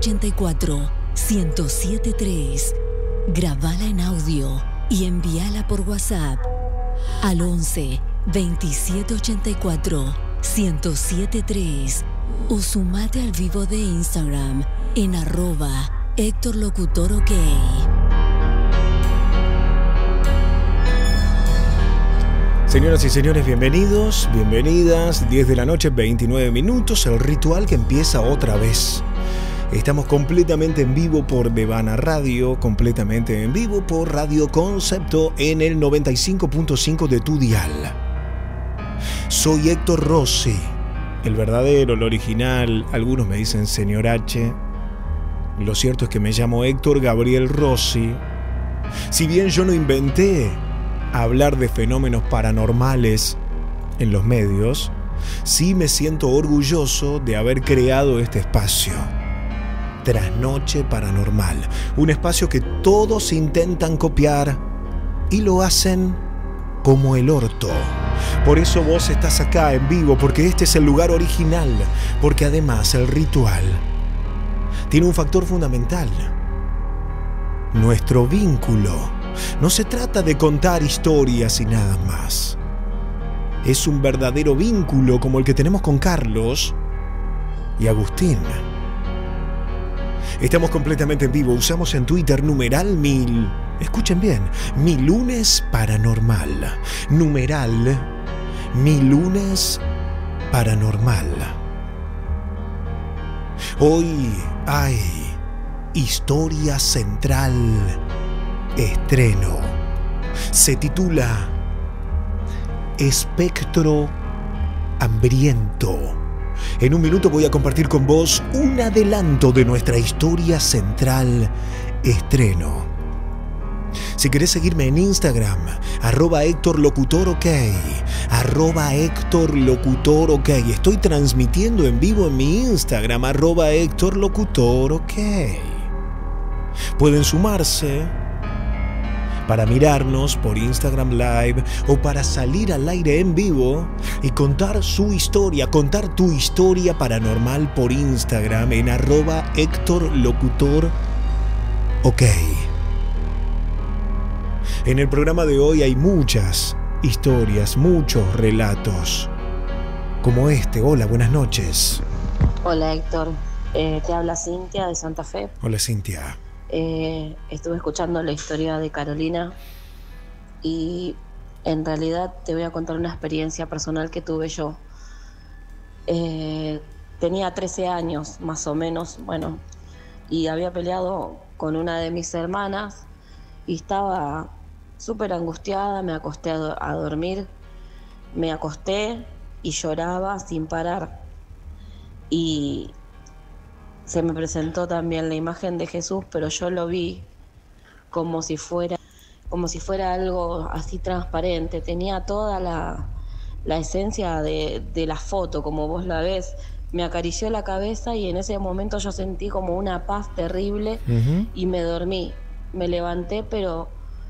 2784-1073. Grabala en audio y envíala por WhatsApp al 11 2784 1073 o sumate al vivo de Instagram en @HéctorLocutorOK. Señoras y señores, bienvenidos, bienvenidas. 10 de la noche, 29 minutos, el ritual que empieza otra vez. Estamos completamente en vivo por Bebana Radio, completamente en vivo por Radio Concepto en el 95.5 de tu dial. Soy Héctor Rossi, el verdadero, el original. Algunos me dicen señor H. Lo cierto es que me llamo Héctor Gabriel Rossi. Si bien yo no inventé hablar de fenómenos paranormales en los medios, sí me siento orgulloso de haber creado este espacio. Trasnoche Paranormal, un espacio que todos intentan copiar y lo hacen como el orto. Por eso vos estás acá en vivo, porque este es el lugar original, porque además el ritual tiene un factor fundamental: nuestro vínculo. No se trata de contar historias y nada más. Es un verdadero vínculo como el que tenemos con Carlos y Agustín. Estamos completamente en vivo. Usamos en Twitter numeral 1000. Escuchen bien, Mi Lunes Paranormal. Numeral Mi Lunes Paranormal. Hoy hay historia central. Estreno. Se titula Espectro Hambriento. En un minuto voy a compartir con vos un adelanto de nuestra historia central. Estreno. Si querés seguirme en Instagram, @HéctorLocutorOK, @HéctorLocutorOK. Estoy transmitiendo en vivo en mi Instagram, @HéctorLocutorOK. Pueden sumarse para mirarnos por Instagram Live o para salir al aire en vivo y contar su historia, contar tu historia paranormal por Instagram en @HéctorLocutorOK. En el programa de hoy hay muchas historias, muchos relatos, como este. Hola, buenas noches. Hola Héctor, te habla Cintia de Santa Fe. Hola Cintia. Estuve escuchando la historia de Carolina y en realidad te voy a contar una experiencia personal que tuve yo. Tenía 13 años más o menos, bueno, y había peleado con una de mis hermanas y estaba súper angustiada. Me acosté a dormir, me acosté y lloraba sin parar, y se me presentó también la imagen de Jesús, pero yo lo vi como si fuera algo así transparente. Tenía toda la esencia de la foto, como vos la ves. Me acarició la cabeza y en ese momento yo sentí como una paz terrible. Y me dormí. Me levanté, pero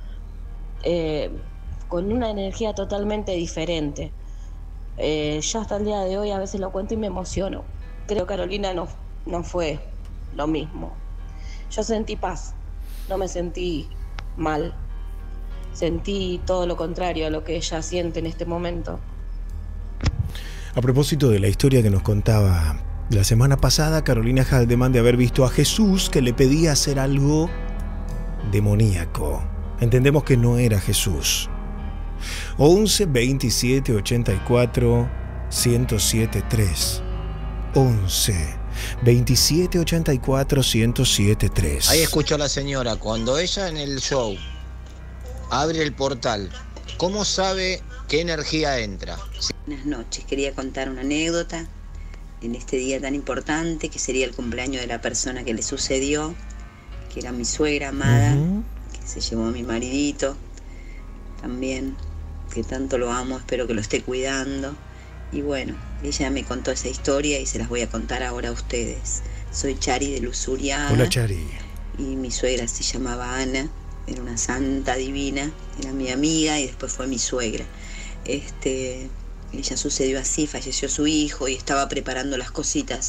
con una energía totalmente diferente. Yo hasta el día de hoy a veces lo cuento y me emociono. Creo que Carolina no fue lo mismo. Yo sentí paz, no me sentí mal. Sentí todo lo contrario a lo que ella siente en este momento. A propósito de la historia que nos contaba la semana pasada Carolina Haldeman, de haber visto a Jesús que le pedía hacer algo demoníaco. Entendemos que no era Jesús. 11 27 84 1073. 11 27 84 1073. Ahí escucho a la señora, cuando ella en el show abre el portal, ¿cómo sabe qué energía entra? Buenas noches, quería contar una anécdota en este día tan importante que sería el cumpleaños de la persona que le sucedió, que era mi suegra amada, que se llevó a mi maridito también, que tanto lo amo, espero que lo esté cuidando. Y bueno, ella me contó esa historia y se las voy a contar ahora a ustedes. Soy Chari de Lusuriana. Hola Chari. Y mi suegra se llamaba Ana, era una santa divina, era mi amiga y después fue mi suegra. Ella sucedió así, falleció su hijo y estaba preparando las cositas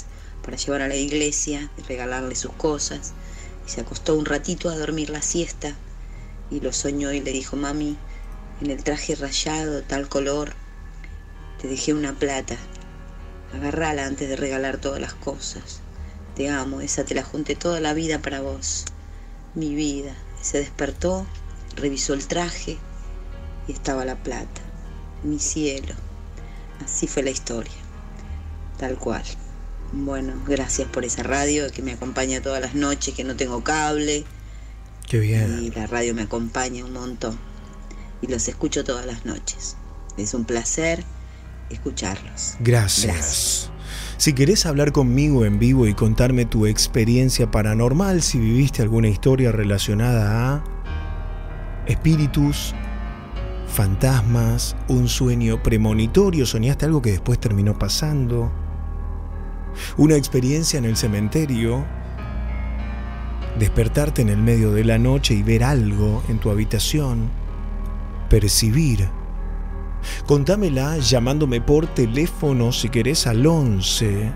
para llevar a la iglesia y regalarle sus cosas. Y se acostó un ratito a dormir la siesta y lo soñó y le dijo: mami, en el traje rayado, tal color, te dejé una plata. Agarrala antes de regalar todas las cosas. Te amo, esa te la junté toda la vida para vos. Mi vida. Se despertó, revisó el traje y estaba la plata. Mi cielo. Así fue la historia. Tal cual. Bueno, gracias por esa radio que me acompaña todas las noches, que no tengo cable. Qué bien. Y la radio me acompaña un montón. Y los escucho todas las noches. Es un placer escucharlos. Gracias. Si querés hablar conmigo en vivo y contarme tu experiencia paranormal, si viviste alguna historia relacionada a espíritus, fantasmas, un sueño premonitorio, soñaste algo que después terminó pasando, una experiencia en el cementerio, despertarte en el medio de la noche y ver algo en tu habitación, percibir. Contámela llamándome por teléfono si querés al 11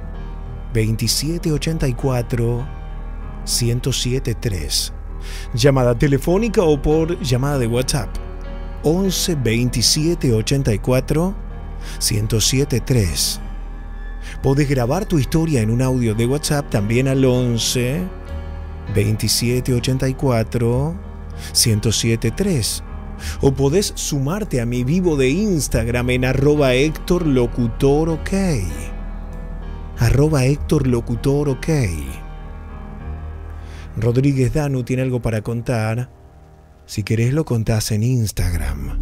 27 84 1073. Llamada telefónica o por llamada de WhatsApp. 11 27 84 1073. Podés grabar tu historia en un audio de WhatsApp también al 11 27 84 1073. O podés sumarte a mi vivo de Instagram en @HéctorLocutorOK. @HéctorLocutorOK. Rodríguez Danu tiene algo para contar. Si querés lo contás en Instagram.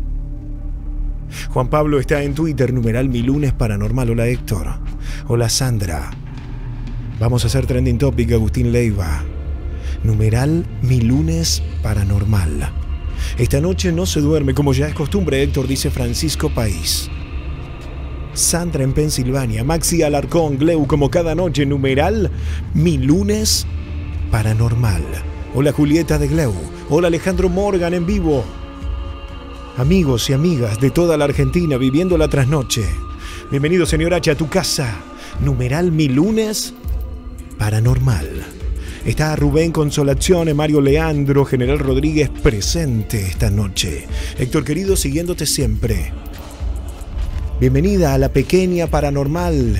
Juan Pablo está en Twitter, numeral Mi Lunes Paranormal. Hola Héctor. Hola Sandra. Vamos a hacer trending topic. Agustín Leiva, numeral Mi Lunes Paranormal. Esta noche no se duerme como ya es costumbre, Héctor, dice Francisco País. Sandra en Pensilvania. Maxi Alarcón, Gleu, como cada noche, numeral Mi Lunes Paranormal. Hola Julieta de Gleu. Hola Alejandro Morgan en vivo. Amigos y amigas de toda la Argentina viviendo la trasnoche. Bienvenido señor H a tu casa. Numeral Mi Lunes Paranormal. Está Rubén Consolazione, Mario Leandro, General Rodríguez presente esta noche. Héctor querido, siguiéndote siempre. Bienvenida a la pequeña paranormal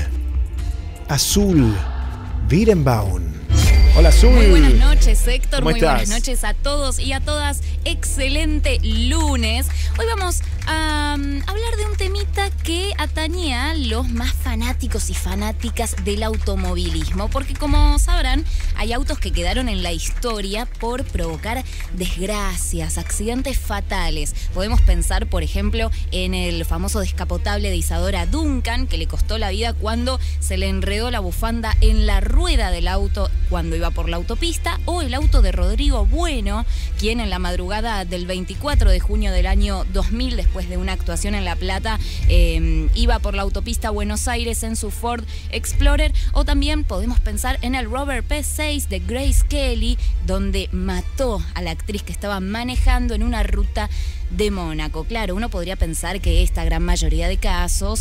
Azul Virenbaum. Hola Azul. Muy buenas noches Héctor, ¿Cómo estás? Buenas noches a todos y a todas. Excelente lunes. Hoy vamos a hablar de un temita que atañe a los más fanáticos y fanáticas del automovilismo, porque como sabrán, hay autos que quedaron en la historia por provocar desgracias, accidentes fatales. Podemos pensar, por ejemplo, en el famoso descapotable de Isadora Duncan, que le costó la vida cuando se le enredó la bufanda en la rueda del auto cuando iba por la autopista, o el auto de Rodrigo Bueno, quien en la madrugada del 24 de junio del año 2000, después de una actuación en La Plata, iba por la autopista Buenos Aires en su Ford Explorer. O también podemos pensar en el Rover P6 de Grace Kelly, donde mató a la actriz que estaba manejando en una ruta de Mónaco. Claro, uno podría pensar que esta gran mayoría de casos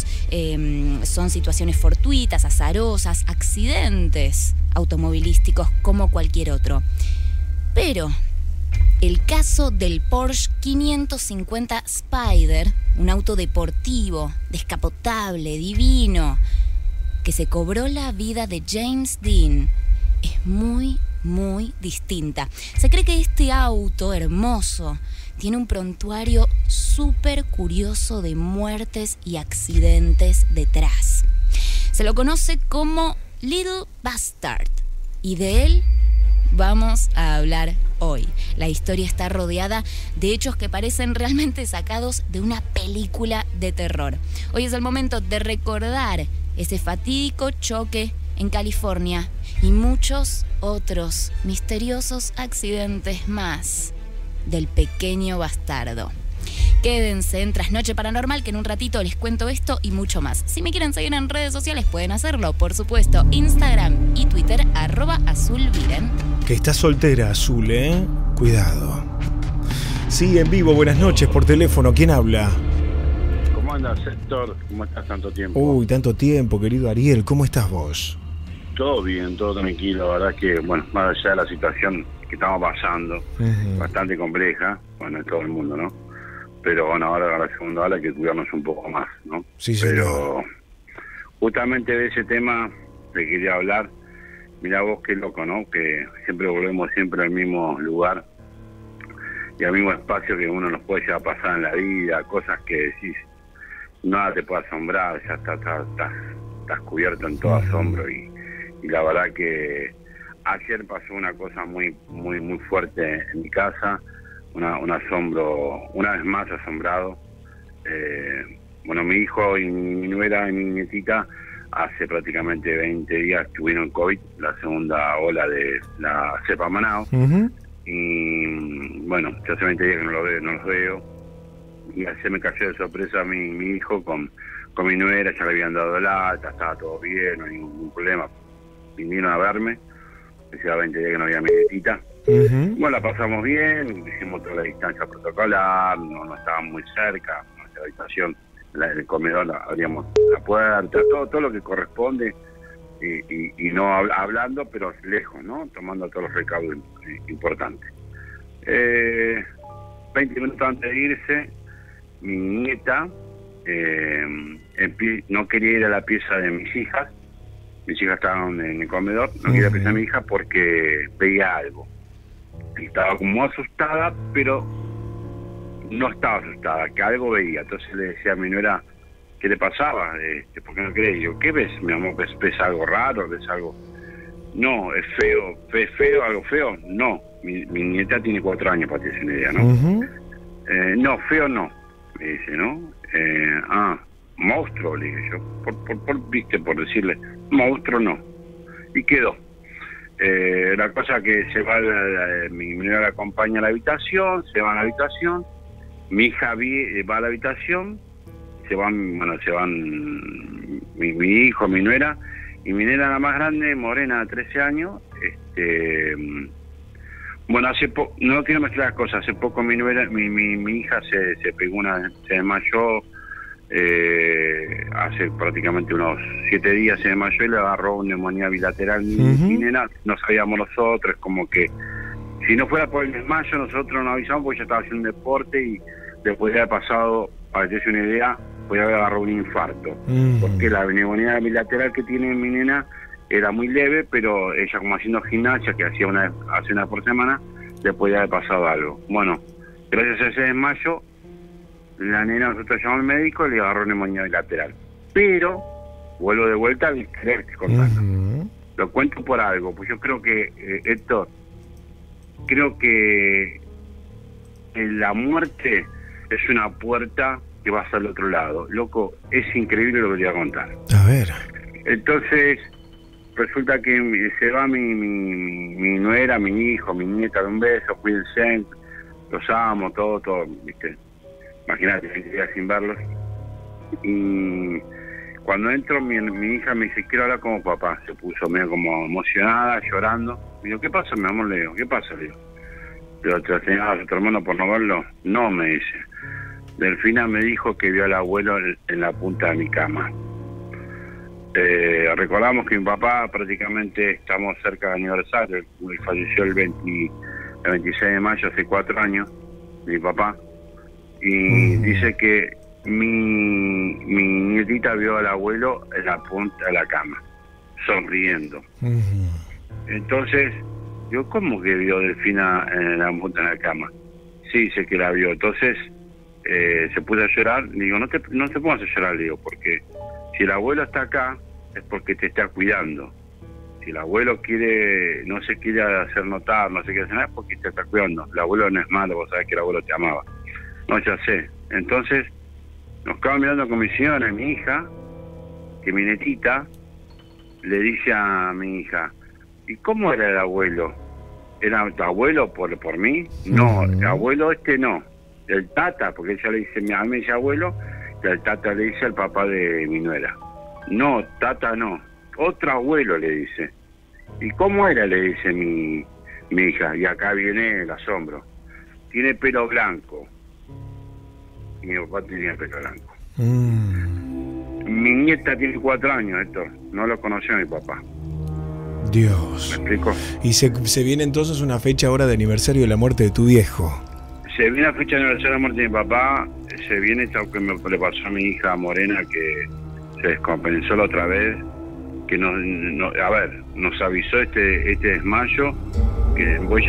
son situaciones fortuitas, azarosas, accidentes automovilísticos como cualquier otro. Pero el caso del Porsche 550 Spider, un auto deportivo, descapotable, divino, que se cobró la vida de James Dean, es muy distinta. Se cree que este auto hermoso tiene un prontuario súper curioso de muertes y accidentes detrás. Se lo conoce como Little Bastard, y de él vamos a hablar hoy. La historia está rodeada de hechos que parecen realmente sacados de una película de terror. Hoy es el momento de recordar ese fatídico choque en California y muchos otros misteriosos accidentes más del pequeño bastardo. Quédense en Trasnoche Paranormal, que en un ratito les cuento esto y mucho más. Si me quieren seguir en redes sociales pueden hacerlo, por supuesto, Instagram y Twitter, @azulviren. Que estás soltera, Azul, ¿eh? Cuidado. Sí, en vivo, buenas noches, por teléfono. ¿Quién habla? ¿Cómo andas, Héctor? ¿Cómo estás tanto tiempo? Uy, tanto tiempo, querido Ariel. ¿Cómo estás vos? Todo bien, todo tranquilo. La verdad es que, bueno, más allá de la situación que estamos pasando, bastante compleja, bueno, en todo el mundo, ¿no? Pero bueno, ahora la segunda ola hay que cuidarnos un poco más, ¿no? Sí, pero justamente de ese tema te quería hablar. Mirá vos qué loco, ¿no? Que siempre volvemos siempre al mismo lugar y al mismo espacio que uno nos puede llegar a pasar en la vida, cosas que decís, nada te puede asombrar, ya estás cubierto en todo asombro y la verdad que ayer pasó una cosa muy fuerte en mi casa, un asombro, una vez más asombrado. Bueno, mi hijo y mi nuera y mi nietita hace prácticamente 20 días tuvieron COVID, la segunda ola de la cepa Manaus. Y bueno, ya hace 20 días que no los veo. Y ayer me cayó de sorpresa mi hijo con mi nuera, ya le habían dado el alta, estaba todo bien, no hay ningún problema. Vinieron a verme, decía 20 días que no había mi nietita. Bueno, la pasamos bien, hicimos toda la distancia protocolar, no estaban muy cerca, nuestra habitación, el comedor, abríamos la puerta, todo lo que corresponde, y no hablando, pero lejos, ¿no? Tomando todos los recaudos importantes. 20 minutos antes de irse, mi nieta no quería ir a la pieza de mis hijas estaban en el comedor, no quería ir a la pieza de mi hija porque veía algo. Y estaba como asustada, pero no estaba asustada, que algo veía. Entonces le decía a mi nuera, ¿qué le pasaba? ¿Por qué no querés? Y yo, ¿qué ves, mi amor? ¿Ves algo raro? ¿Ves algo? No, es feo. ¿Ves feo? ¿Algo feo? No. Mi nieta tiene 4 años, para que te des una idea, ¿no? No, feo no, me dice, ¿no? Monstruo, le dije yo. Por decirle, monstruo no. Y quedó. La cosa que se va, mi nuera la acompaña a la habitación, se va a la habitación, mi hija va a la habitación, se van mi hijo, mi nuera, y mi nena la más grande, morena, de 13 años, bueno, no quiero mezclar las cosas, hace poco mi nuera, mi hija se pegó se desmayó, hace prácticamente unos 7 días se desmayó y le agarró una neumonía bilateral. Mi nena, no sabíamos nosotros, como que si no fuera por el desmayo nosotros no avisamos porque ella estaba haciendo un deporte y le podría haber pasado, para que te des una idea, podría haber agarrado un infarto, porque la neumonía bilateral que tiene mi nena era muy leve, pero ella, como haciendo gimnasia, que hacía una vez por semana, le podría haber pasado algo. Bueno, gracias a ese desmayo, la nena, nosotros llamamos al médico y le agarró neumonía bilateral. Pero, vuelvo de vuelta al querer contando. Lo cuento por algo, pues yo creo que, Héctor, la muerte es una puerta que va hacia el otro lado. Loco, es increíble lo que te voy a contar. A ver. Entonces, resulta que se va mi nuera, mi hijo, mi nieta, de un beso, cuídense, los amo, todo, ¿viste? Imagínate, 20 días sin verlos. Y cuando entro, mi hija me dice, quiero hablar como papá. Se puso medio como emocionada, llorando. Me dijo, ¿qué pasa, mi amor? Le digo, ¿qué pasa? Le digo, ¿pero te enseñabas a tu hermano por no verlo? No, me dice. Delfina me dijo que vio al abuelo en la punta de mi cama. Recordamos que mi papá, prácticamente estamos cerca del aniversario, él falleció el 26 de mayo, hace 4 años, mi papá, y dice que mi nietita vio al abuelo en la punta de la cama, sonriendo. Entonces, yo, ¿cómo que vio Delfina en la punta de la cama? Sí, dice que la vio. Entonces, se puso a llorar. Le digo, no te pongas a llorar, le digo, porque si el abuelo está acá, es porque te está cuidando. Si el abuelo no se quiere hacer notar, no se quiere hacer nada, es porque te está cuidando. El abuelo no es malo, vos sabés que el abuelo te amaba. No, ya sé. Entonces, nos quedamos mirando con mi señora y mi hija, que mi netita le dice a mi hija, ¿y cómo era el abuelo? ¿Era tu abuelo por mí? No, el abuelo no. El tata, porque ella le dice, a mí me dice abuelo, y el tata le dice al papá de mi nuera. No, tata no. Otro abuelo, le dice. ¿Y cómo era? Le dice mi hija. Y acá viene el asombro. Tiene pelo blanco. Y mi papá tenía pelo blanco. Mi nieta tiene 4 años, Héctor. No lo conoció a mi papá. Dios. ¿Me explico? Y se viene entonces una fecha ahora de aniversario de la muerte de tu viejo. Se viene la fecha de aniversario de la muerte de mi papá, se viene esto que le pasó a mi hija Morena, que se descompensó la otra vez, que nos avisó este desmayo, que ella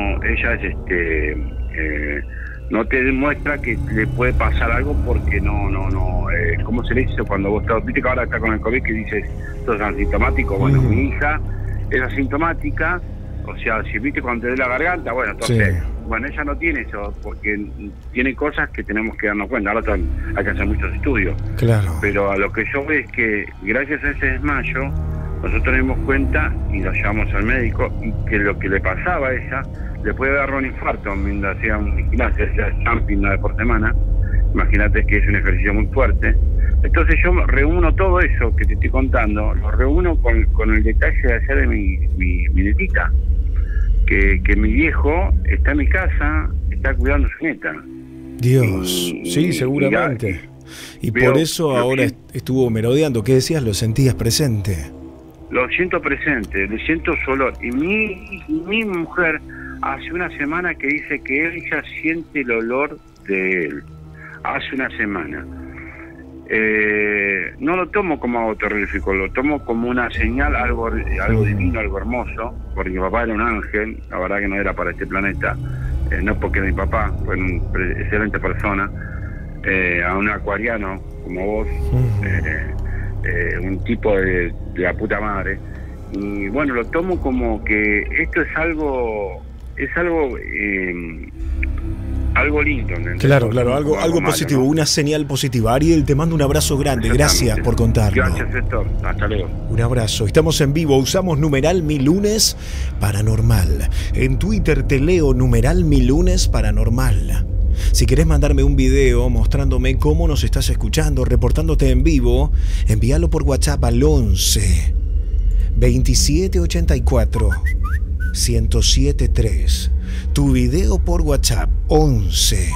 no te demuestra que le puede pasar algo porque ¿cómo se le dice cuando vos estás? Viste que ahora está con el COVID que dices, esto es asintomático. Bueno, mi hija es asintomática, o sea, si viste cuando te dé la garganta, bueno, entonces, bueno, ella no tiene eso, porque tiene cosas que tenemos que darnos cuenta. Ahora hay que hacer muchos estudios. Claro. Pero a lo que yo veo es que gracias a ese desmayo, nosotros nos dimos cuenta y la llevamos al médico, y que lo que le pasaba a ella le puede dar un infarto mientras hacía un gimnasio, hacía jumping una vez por semana. Imagínate que es un ejercicio muy fuerte. Entonces yo reúno todo eso que te estoy contando, lo reúno con el detalle de ayer de mi netita, que mi viejo está en mi casa, está cuidando a su nieta. Dios, sí, seguramente. Y por eso ahora estuvo merodeando. ¿Qué decías? ¿Lo sentías presente? Lo siento presente, le siento su olor. Y mi mujer hace una semana que dice que ella siente el olor de él. Hace una semana. No lo tomo como algo terrorífico, lo tomo como una señal, algo divino, algo hermoso, porque mi papá era un ángel, la verdad que no era para este planeta, no porque era mi papá, fue una excelente persona, a un acuariano como vos, un tipo de la puta madre, y bueno, lo tomo como que esto es algo lindo, ¿entendés? Claro, algo positivo, ¿no? Una señal positiva. Ariel, te mando un abrazo grande, gracias por contarlo. Gracias, Héctor, hasta luego. Un abrazo, estamos en vivo, usamos numeral Mi Lunes Paranormal. En Twitter te leo numeral Mi Lunes Paranormal. Si querés mandarme un video mostrándome cómo nos estás escuchando, reportándote en vivo, envíalo por WhatsApp al 11 2784 1073. Tu video por WhatsApp 11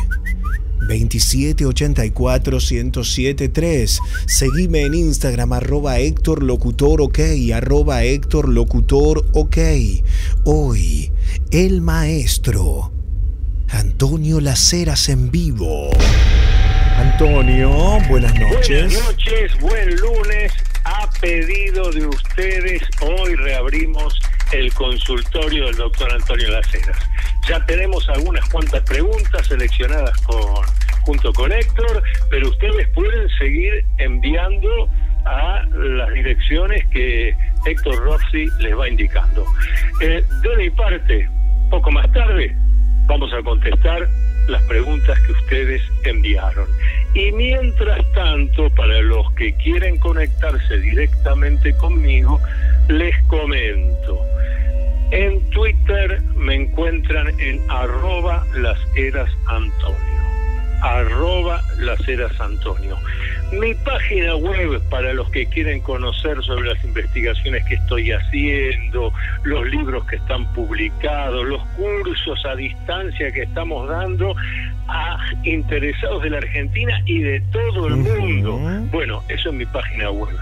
2784 1073. Seguime en Instagram @HéctorLocutorOK, @HéctorLocutorOK. Hoy, el maestro Antonio Las Heras en vivo. Antonio, buenas noches. Buenas noches, buen lunes. A pedido de ustedes, hoy reabrimos el consultorio del doctor Antonio Las Heras. Ya tenemos algunas cuantas preguntas seleccionadas junto con Héctor, pero ustedes pueden seguir enviando a las direcciones que Héctor Rossi les va indicando. De mi parte, poco más tarde, vamos a contestar las preguntas que ustedes enviaron. Y mientras tanto, para los que quieren conectarse directamente conmigo, les comento. En Twitter me encuentran en @LasHerasAntonio. @LasHerasAntonio. Mi página web, para los que quieren conocer sobre las investigaciones que estoy haciendo, los libros que están publicados, los cursos a distancia que estamos dando a interesados de la Argentina y de todo el mundo. Bueno, eso es mi página web,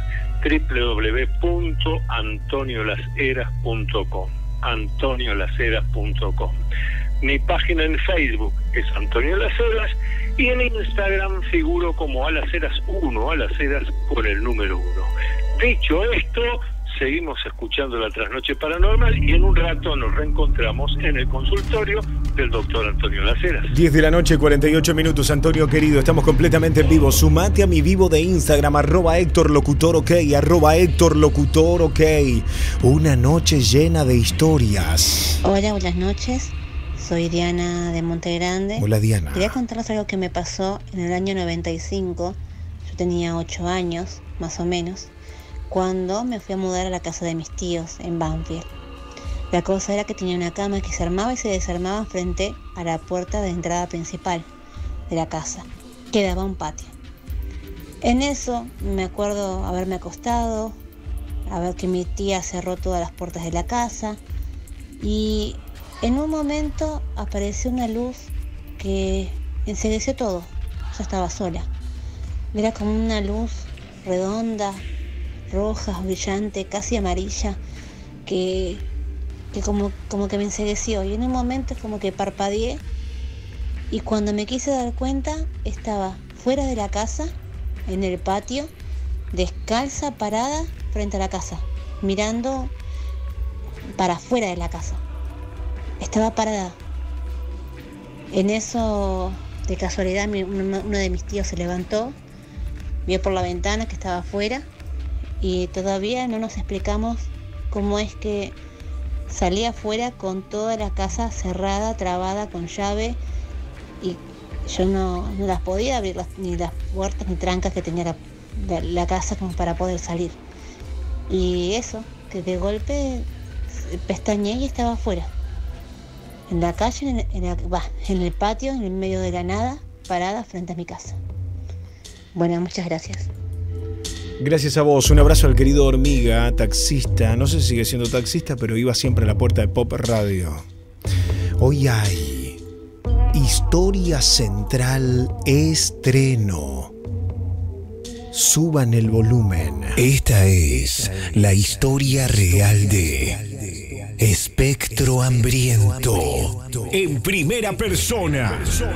www.antoniolaseras.com. antoniolaseras.com. Mi página en Facebook es Antonio Las Heras y en Instagram figuro como Alaceras1, Alaceras con el número 1. Dicho esto, seguimos escuchando la Trasnoche Paranormal y en un rato nos reencontramos en el consultorio del doctor Antonio Las Heras. 10 de la noche, 48 minutos, Antonio querido, estamos completamente en vivo. Sumate a mi vivo de Instagram, @HéctorLocutorOK, @HéctorLocutorOK. Una noche llena de historias. Hola, buenas noches. Soy Diana de Monte Grande. Hola, Diana. Quería contarles algo que me pasó en el año 95. Yo tenía 8 años, más o menos, cuando me fui a mudar a la casa de mis tíos en Banfield. La cosa era que tenía una cama que se armaba y se desarmaba frente a la puerta de entrada principal de la casa, que daba a un patio. En eso me acuerdo haberme acostado, a ver que mi tía cerró todas las puertas de la casa y en un momento apareció una luz que encegueció todo. Yo estaba sola. Era como una luz redonda, roja, brillante, casi amarilla, que como que me encegueció, y en un momento como que parpadeé, y cuando me quise dar cuenta estaba fuera de la casa, en el patio, descalza, parada frente a la casa, mirando para afuera de la casa. Estaba parada. En eso, de casualidad, uno de mis tíos se levantó, vio por la ventana que estaba afuera, y todavía no nos explicamos cómo es que salí afuera con toda la casa cerrada, trabada, con llave, y yo no las podía abrir, ni las puertas ni trancas que tenía la casa como para poder salir. Y eso, que de golpe pestañeé y estaba afuera, en la calle, en el patio, en el medio de la nada, parada frente a mi casa. Bueno, muchas gracias. Gracias a vos, un abrazo al querido Hormiga, taxista, no sé si sigue siendo taxista, pero iba siempre a la puerta de Pop Radio. Hoy hay Historia Central estreno. Suban el volumen. Esta es la historia real de Espectro Hambriento, en primera persona.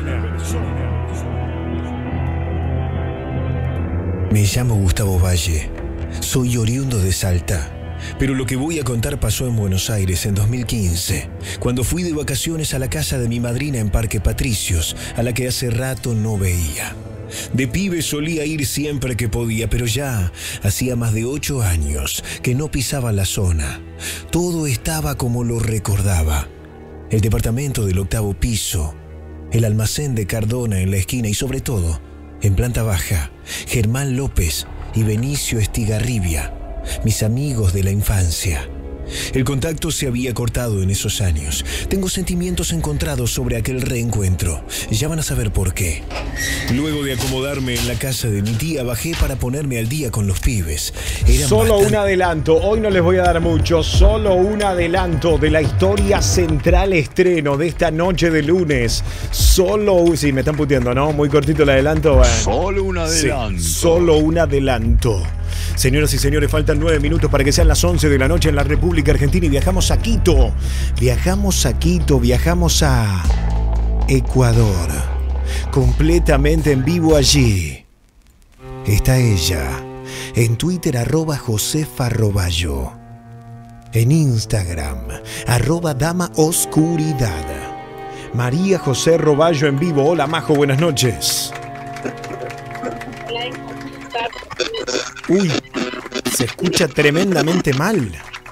Me llamo Gustavo Valle, soy oriundo de Salta, pero lo que voy a contar pasó en Buenos Aires en 2015, cuando fui de vacaciones a la casa de mi madrina en Parque Patricios, a la que hace rato no veía. De pibe solía ir siempre que podía, pero ya hacía más de 8 años que no pisaba la zona. Todo estaba como lo recordaba. El departamento del 8º piso, el almacén de Cardona en la esquina y sobre todo, en planta baja, Germán López y Benicio Estigarribia, mis amigos de la infancia. El contacto se había cortado en esos años. Tengo sentimientos encontrados sobre aquel reencuentro. Ya van a saber por qué. Luego de acomodarme en la casa de mi tía, bajé para ponerme al día con los pibes. Solo un adelanto. Hoy no les voy a dar mucho. Solo un adelanto de la historia central estreno de esta noche de lunes. Sí, me están puteando, ¿no? Muy cortito el adelanto. Bueno. Solo un adelanto. Sí, solo un adelanto. Señoras y señores, faltan 9 minutos para que sean las 11 de la noche en la República Argentina y viajamos a Quito. Viajamos a Ecuador. Completamente en vivo allí. Está ella. En Twitter, @Josefa_Roballo. En Instagram, @DamaOscuridad. María José Roballo en vivo. Hola, Majo, buenas noches. Uy, se escucha tremendamente mal.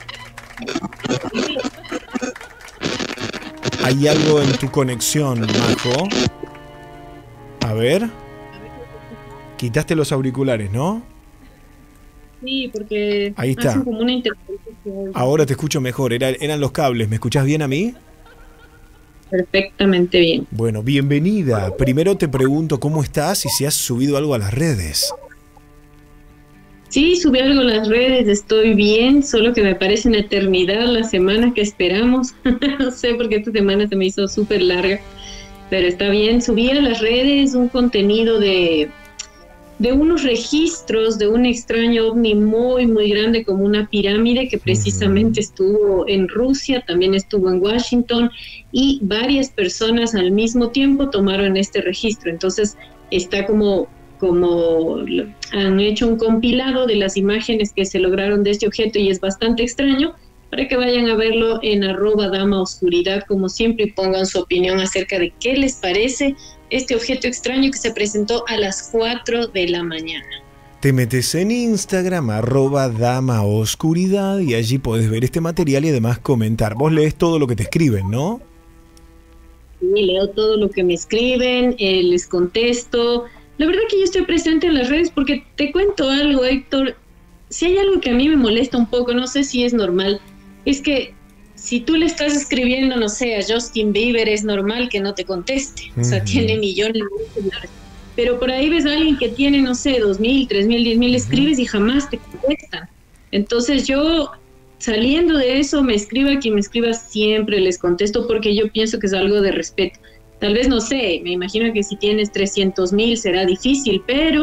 Hay algo en tu conexión, Majo. A ver. Quitaste los auriculares, ¿no? Sí, porque ahí está. Hacen como una interferencia. Ahora te escucho mejor. Eran los cables. ¿Me escuchás bien a mí? Perfectamente bien. Bueno, bienvenida. Primero te pregunto cómo estás y si has subido algo a las redes. Sí, subí algo a las redes, estoy bien, solo que me parece una eternidad la semana que esperamos. No sé, porque esta semana se me hizo súper larga, pero está bien. Subí a las redes un contenido de unos registros de un extraño ovni muy, muy grande, como una pirámide, que precisamente estuvo en Rusia, también estuvo en Washington, y varias personas al mismo tiempo tomaron este registro. Entonces está como han hecho un compilado de las imágenes que se lograron de este objeto, y es bastante extraño, para que vayan a verlo en @DamaOscuridad, como siempre, y pongan su opinión acerca de qué les parece este objeto extraño que se presentó a las 4 de la mañana. Te metes en Instagram, @DamaOscuridad, y allí podés ver este material y además comentar. Vos lees todo lo que te escriben, ¿no? Sí, leo todo lo que me escriben, les contesto. La verdad que yo estoy presente en las redes porque te cuento algo, Héctor. Si hay algo que a mí me molesta un poco, no sé si es normal, es que si tú le estás escribiendo, no sé, a Justin Bieber, es normal que no te conteste. O sea, tiene millones de seguidores. Pero por ahí ves a alguien que tiene, no sé, 2,000, 3,000, 10,000, escribes y jamás te contestan. Entonces yo, saliendo de eso, me escriba quien me escriba, siempre les contesto, porque yo pienso que es algo de respeto. Tal vez, no sé, me imagino que si tienes 300,000 será difícil, pero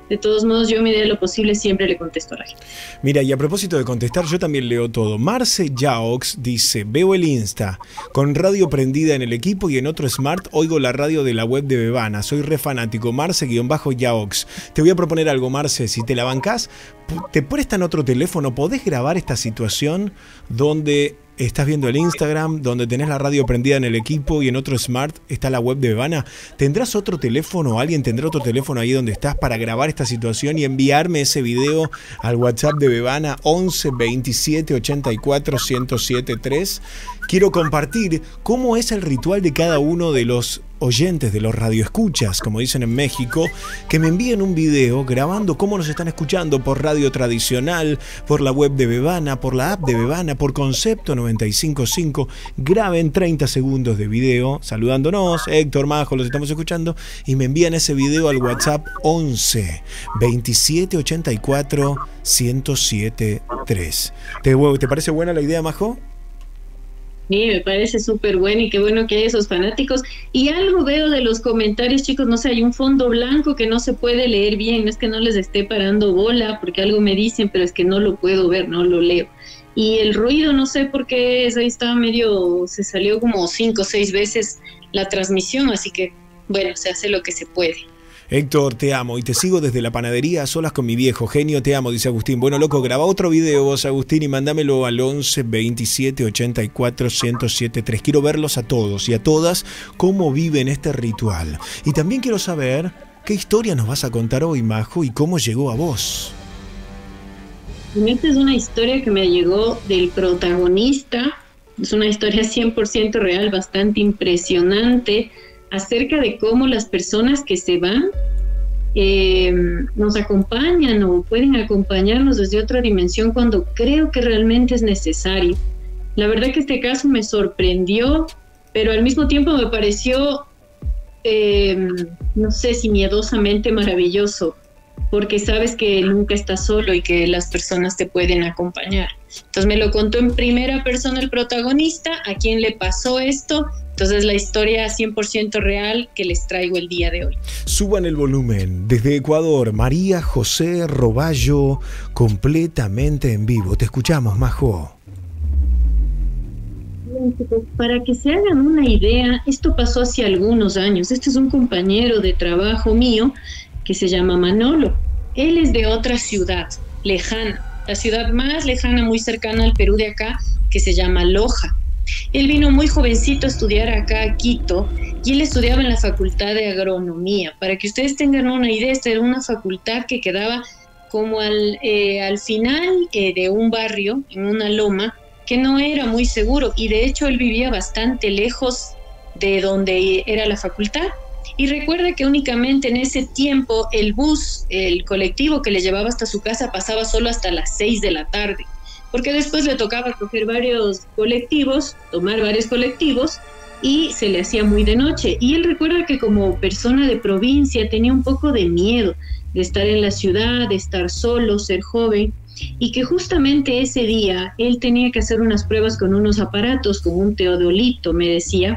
de todos modos, yo, en medida de lo posible, siempre le contesto a la gente. Mira, y a propósito de contestar, yo también leo todo. Marce Yaox dice, veo el Insta, con radio prendida en el equipo y en otro smart oigo la radio de la web de Bebana. Soy re fanático, Marce-Yaox. Te voy a proponer algo, Marce, si te la bancás, te prestan otro teléfono, ¿podés grabar esta situación donde estás viendo el Instagram, donde tenés la radio prendida en el equipo y en otro smart está la web de Bebana? ¿Tendrás otro teléfono? ¿Alguien tendrá otro teléfono ahí donde estás para grabar esta situación y enviarme ese video al WhatsApp de Bebana 11 27 84 107 3? Quiero compartir cómo es el ritual de cada uno de los oyentes, de los radioescuchas, como dicen en México, que me envíen un video grabando cómo nos están escuchando por radio tradicional, por la web de Bebana, por la app de Bebana, por Concepto 95.5. Graben 30 segundos de video saludándonos, Héctor, Majo, los estamos escuchando, y me envían ese video al WhatsApp 11 27 84 107 3. ¿Te parece buena la idea, Majo? Sí, me parece súper bueno y qué bueno que hay esos fanáticos. Y algo veo de los comentarios, chicos, no sé, hay un fondo blanco que no se puede leer bien, no es que no les esté parando bola, porque algo me dicen, pero es que no lo puedo ver, no lo leo. Y el ruido, no sé por qué, ahí estaba medio, se salió como 5 o 6 veces la transmisión, así que, bueno, se hace lo que se puede. Héctor, te amo y te sigo desde la panadería a solas con mi viejo. Genio, te amo, dice Agustín. Bueno, loco, graba otro video vos, Agustín, y mándamelo al 11 27 84 107 3. Quiero verlos a todos y a todas cómo viven este ritual. Y también quiero saber qué historia nos vas a contar hoy, Majo, y cómo llegó a vos. Esta es una historia que me llegó del protagonista. Es una historia 100% real, bastante impresionante, acerca de cómo las personas que se van nos acompañan o pueden acompañarnos desde otra dimensión cuando creo que realmente es necesario. La verdad que este caso me sorprendió, pero al mismo tiempo me pareció, no sé si miedosamente maravilloso, porque sabes que nunca estás solo y que las personas te pueden acompañar. Entonces me lo contó en primera persona el protagonista, a quien le pasó esto. Entonces la historia 100% real que les traigo el día de hoy. Suban el volumen. Desde Ecuador, María José Roballo, completamente en vivo. Te escuchamos, Majo. Para que se hagan una idea, esto pasó hace algunos años. Este es un compañero de trabajo mío que se llama Manolo. Él es de otra ciudad lejana, la ciudad más lejana, muy cercana al Perú de acá, que se llama Loja. Él vino muy jovencito a estudiar acá a Quito y él estudiaba en la Facultad de Agronomía. Para que ustedes tengan una idea, esta era una facultad que quedaba como al final de un barrio, en una loma, que no era muy seguro, y de hecho él vivía bastante lejos de donde era la facultad. Y recuerda que únicamente en ese tiempo el bus, el colectivo que le llevaba hasta su casa pasaba solo hasta las 6 de la tarde, porque después le tocaba coger varios colectivos, tomar varios colectivos, y se le hacía muy de noche. Y él recuerda que como persona de provincia tenía un poco de miedo de estar en la ciudad, de estar solo, ser joven, y que justamente ese día él tenía que hacer unas pruebas con unos aparatos, con un teodolito, me decía,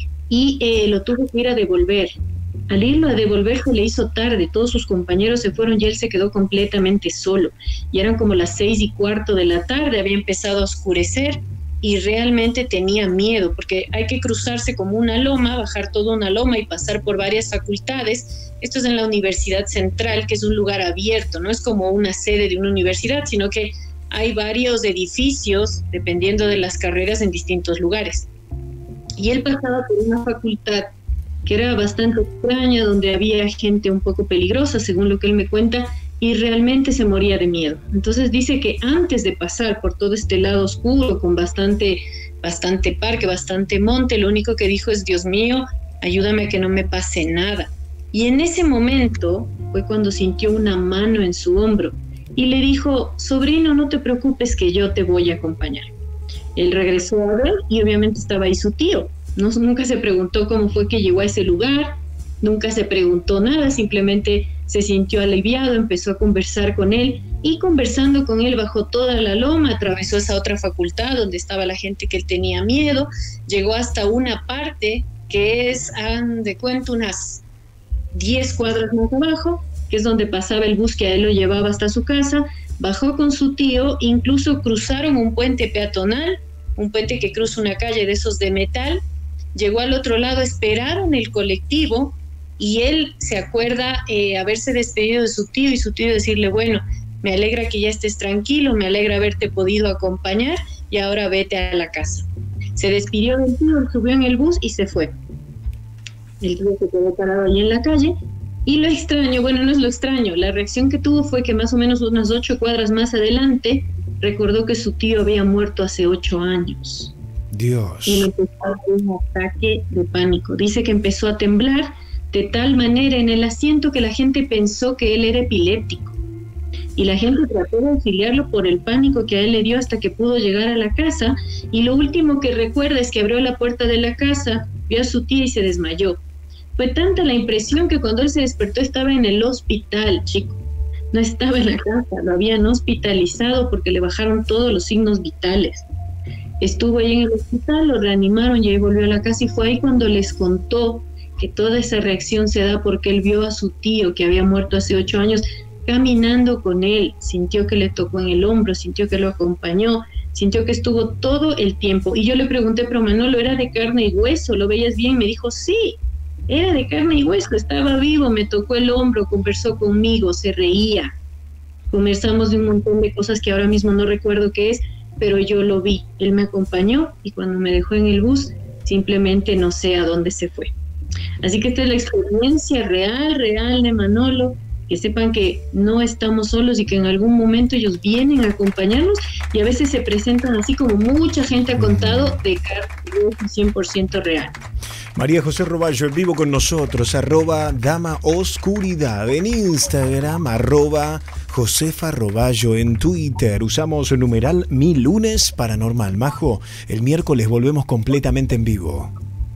y lo tuvo que ir a devolver. Al irlo a devolver se le hizo tarde, todos sus compañeros se fueron y él se quedó completamente solo. Y eran como las 6:15 de la tarde, había empezado a oscurecer y realmente tenía miedo, porque hay que cruzarse como una loma, bajar toda una loma y pasar por varias facultades. Esto es en la Universidad Central, que es un lugar abierto, no es como una sede de una universidad, sino que hay varios edificios, dependiendo de las carreras, en distintos lugares. Y él pasaba por una facultad que era bastante extraña, donde había gente un poco peligrosa, según lo que él me cuenta, y realmente se moría de miedo. Entonces dice que antes de pasar por todo este lado oscuro, con bastante parque, bastante monte, lo único que dijo es: Dios mío, ayúdame a que no me pase nada. Y en ese momento fue cuando sintió una mano en su hombro y le dijo: sobrino, no te preocupes, que yo te voy a acompañar. Él regresó a ver y obviamente estaba ahí su tío. Nunca se preguntó cómo fue que llegó a ese lugar, nunca se preguntó nada, simplemente se sintió aliviado, empezó a conversar con él, y conversando con él bajó toda la loma, atravesó esa otra facultad donde estaba la gente que él tenía miedo, llegó hasta una parte que es, hagan de cuenta, unas 10 cuadras más abajo, que es donde pasaba el bus que a él lo llevaba hasta su casa, bajó con su tío, incluso cruzaron un puente peatonal, un puente que cruza una calle de esos de metal, llegó al otro lado, esperaron el colectivo y él se acuerda haberse despedido de su tío y su tío decirle, bueno, me alegra que ya estés tranquilo, me alegra haberte podido acompañar y ahora vete a la casa. Se despidió del tío, subió en el bus y se fue. El tío se quedó parado ahí en la calle y lo extraño, bueno, no es lo extraño, la reacción que tuvo fue que más o menos unas 8 cuadras más adelante recordó que su tío había muerto hace 8 años. Dios. Y empezó un ataque de pánico. Dice que empezó a temblar de tal manera en el asiento que la gente pensó que él era epiléptico. Y la gente trató de auxiliarlo por el pánico que a él le dio hasta que pudo llegar a la casa. Y lo último que recuerda es que abrió la puerta de la casa, vio a su tía y se desmayó. Fue tanta la impresión que cuando él se despertó estaba en el hospital, chico. No estaba en la casa, lo habían hospitalizado porque le bajaron todos los signos vitales. Estuvo ahí en el hospital, lo reanimaron y ahí volvió a la casa y fue ahí cuando les contó que toda esa reacción se da porque él vio a su tío que había muerto hace 8 años caminando con él, sintió que le tocó en el hombro, sintió que lo acompañó, sintió que estuvo todo el tiempo. Y yo le pregunté, pero Manolo, ¿era de carne y hueso? ¿Lo veías bien? Me dijo, sí, era de carne y hueso, estaba vivo, me tocó el hombro, conversó conmigo, se reía. Conversamos de un montón de cosas que ahora mismo no recuerdo qué es, pero yo lo vi, él me acompañó y cuando me dejó en el bus, simplemente no sé a dónde se fue. Así que esta es la experiencia real de Manolo, que sepan que no estamos solos y que en algún momento ellos vienen a acompañarnos y a veces se presentan así como mucha gente ha contado de carne 100% real. María José Roballo en vivo con nosotros, @Dama Oscuridad en Instagram, @Josefa Roballo en Twitter. Usamos el numeral Mi Lunes Paranormal. Majo, el miércoles volvemos completamente en vivo.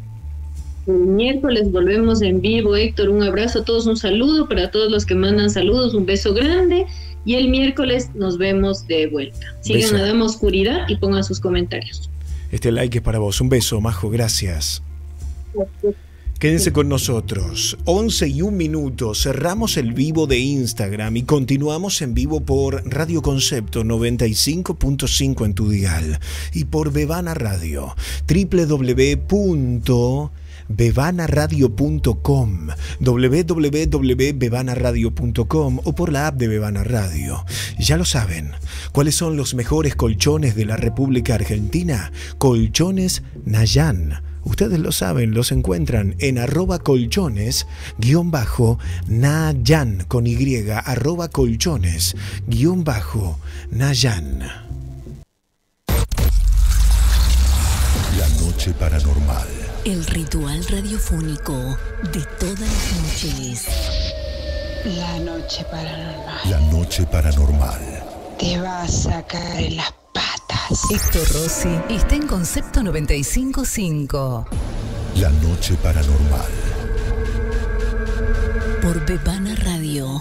El miércoles volvemos en vivo, Héctor, un abrazo a todos, un saludo para todos los que mandan saludos, un beso grande y el miércoles nos vemos de vuelta. Sigan a Dama Oscuridad y pongan sus comentarios. Este like es para vos, un beso, Majo, gracias. Quédense con nosotros, 11:01, cerramos el vivo de Instagram y continuamos en vivo por Radio Concepto 95.5 en tu dial y por Bebana Radio, www.bebanaradio.com, www.bebanaradio.com o por la app de Bebana Radio. Ya lo saben, ¿cuáles son los mejores colchones de la República Argentina? Colchones Nayan. Ustedes lo saben, los encuentran en @colchones_Nayan con Y, @colchones_Nayan. La noche paranormal. El ritual radiofónico de todas las noches. La noche paranormal. La noche paranormal. Te vas a caer en las patas. Héctor Rossi está en Concepto 95.5. La noche paranormal. Por Bebana Radio.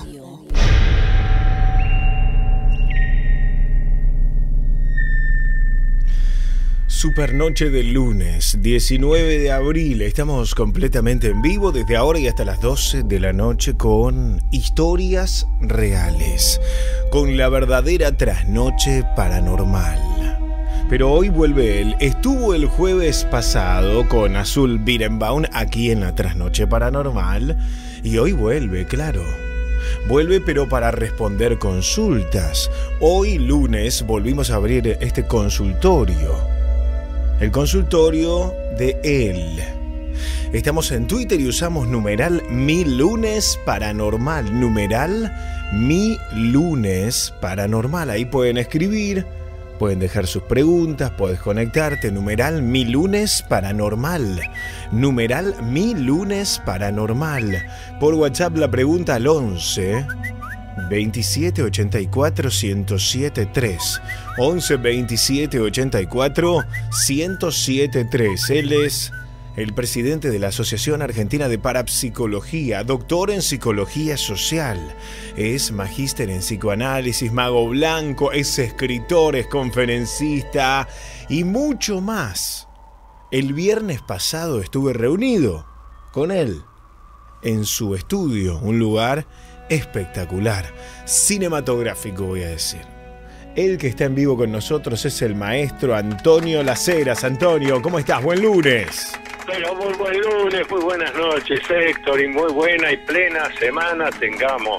Supernoche del lunes, 19 de abril. Estamos completamente en vivo desde ahora y hasta las 12 de la noche con historias reales, con la verdadera trasnoche paranormal. Pero hoy vuelve él. Estuvo el jueves pasado con Azul Birenbaum aquí en la trasnoche paranormal y hoy vuelve, claro. Vuelve pero para responder consultas. Hoy lunes volvimos a abrir este consultorio. El consultorio de él. Estamos en Twitter y usamos numeral Mi Lunes Paranormal. Numeral Mi Lunes Paranormal. Ahí pueden escribir, pueden dejar sus preguntas, puedes conectarte. Numeral Mi Lunes Paranormal. Numeral Mi Lunes Paranormal. Por WhatsApp la pregunta al 11 27 84 107 3. 11 27 84 107 3. Él es el presidente de la Asociación Argentina de Parapsicología, doctor en psicología social, es magíster en psicoanálisis, mago blanco, es escritor, es conferencista y mucho más. El viernes pasado estuve reunido con él en su estudio, un lugar espectacular, cinematográfico voy a decir. El que está en vivo con nosotros es el maestro Antonio Las Heras. Antonio, ¿cómo estás? Buen lunes. Pero muy buen lunes, muy buenas noches, Héctor, y muy buena y plena semana tengamos.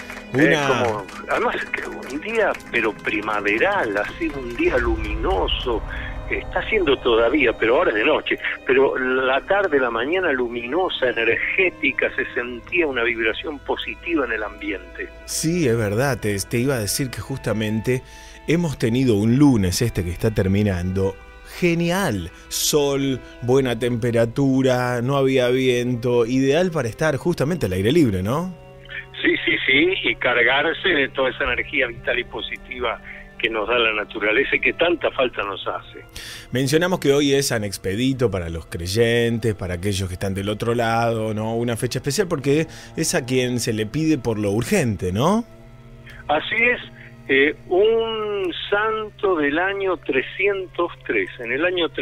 Además que un día, pero primaveral, ha sido un día luminoso. Está siendo todavía, pero ahora es de noche, pero la tarde, la mañana luminosa, energética, se sentía una vibración positiva en el ambiente. Sí, es verdad, te iba a decir que justamente hemos tenido un lunes que está terminando genial, sol, buena temperatura, no había viento, ideal para estar justamente al aire libre, ¿no? Sí, y cargarse de toda esa energía vital y positiva que nos da la naturaleza y que tanta falta nos hace. Mencionamos que hoy es San Expedito para los creyentes, para aquellos que están del otro lado, ¿no? Una fecha especial porque es a quien se le pide por lo urgente, ¿no? Así es, un santo del año 303. En el año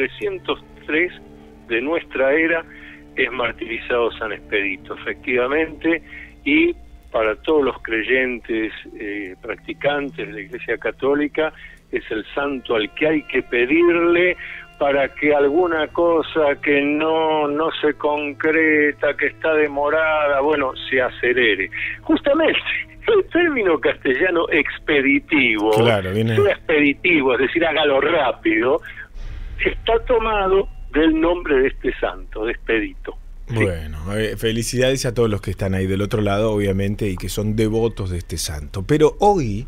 303 de nuestra era es martirizado San Expedito, efectivamente, y para todos los creyentes practicantes de la Iglesia Católica es el santo al que hay que pedirle para que alguna cosa que no se concreta, que está demorada, bueno, se acelere. Justamente el término castellano expeditivo, claro, viene... expeditivo, es decir, hágalo rápido, está tomado del nombre de este santo, de Expedito. Bueno, felicidades a todos los que están ahí del otro lado, obviamente, y que son devotos de este santo. Pero hoy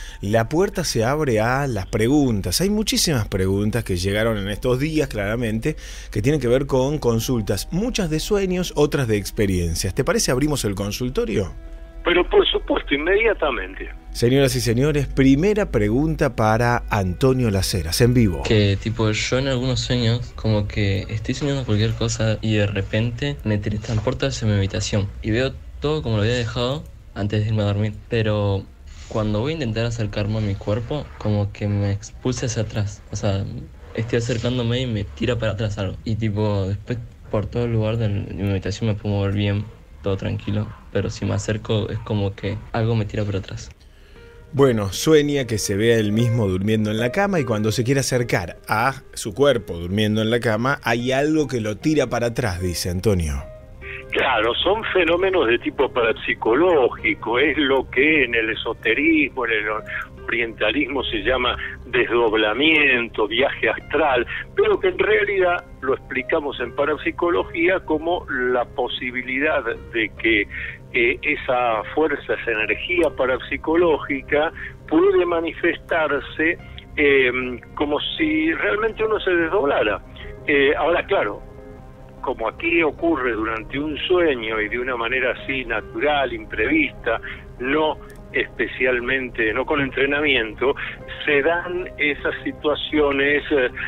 la puerta se abre a las preguntas. Hay muchísimas preguntas que llegaron en estos días, claramente, que tienen que ver con consultas. Muchas de sueños, otras de experiencias. ¿Te parece abrimos el consultorio? Pero por supuesto, inmediatamente. Señoras y señores, primera pregunta para Antonio Las Heras, en vivo. Que tipo, yo en algunos sueños como que estoy soñando cualquier cosa y de repente me teletransporto hacia mi habitación y veo todo como lo había dejado antes de irme a dormir. Pero cuando voy a intentar acercarme a mi cuerpo, como que me expulsa hacia atrás. O sea, estoy acercándome y me tira para atrás algo. Y tipo, después por todo el lugar de mi habitación me puedo mover bien, todo tranquilo. Pero si me acerco es como que algo me tira para atrás. Bueno, sueña que se vea él mismo durmiendo en la cama y cuando se quiere acercar a su cuerpo durmiendo en la cama, hay algo que lo tira para atrás, dice Antonio. Claro, son fenómenos de tipo parapsicológico, es lo que en el esoterismo, en el orientalismo se llama desdoblamiento, viaje astral, pero que en realidad lo explicamos en parapsicología como la posibilidad de que esa fuerza, esa energía parapsicológica puede manifestarse como si realmente uno se desdoblara. Ahora, claro, como aquí ocurre durante un sueño y de una manera así natural, imprevista, no especialmente, no con entrenamiento, se dan esas situaciones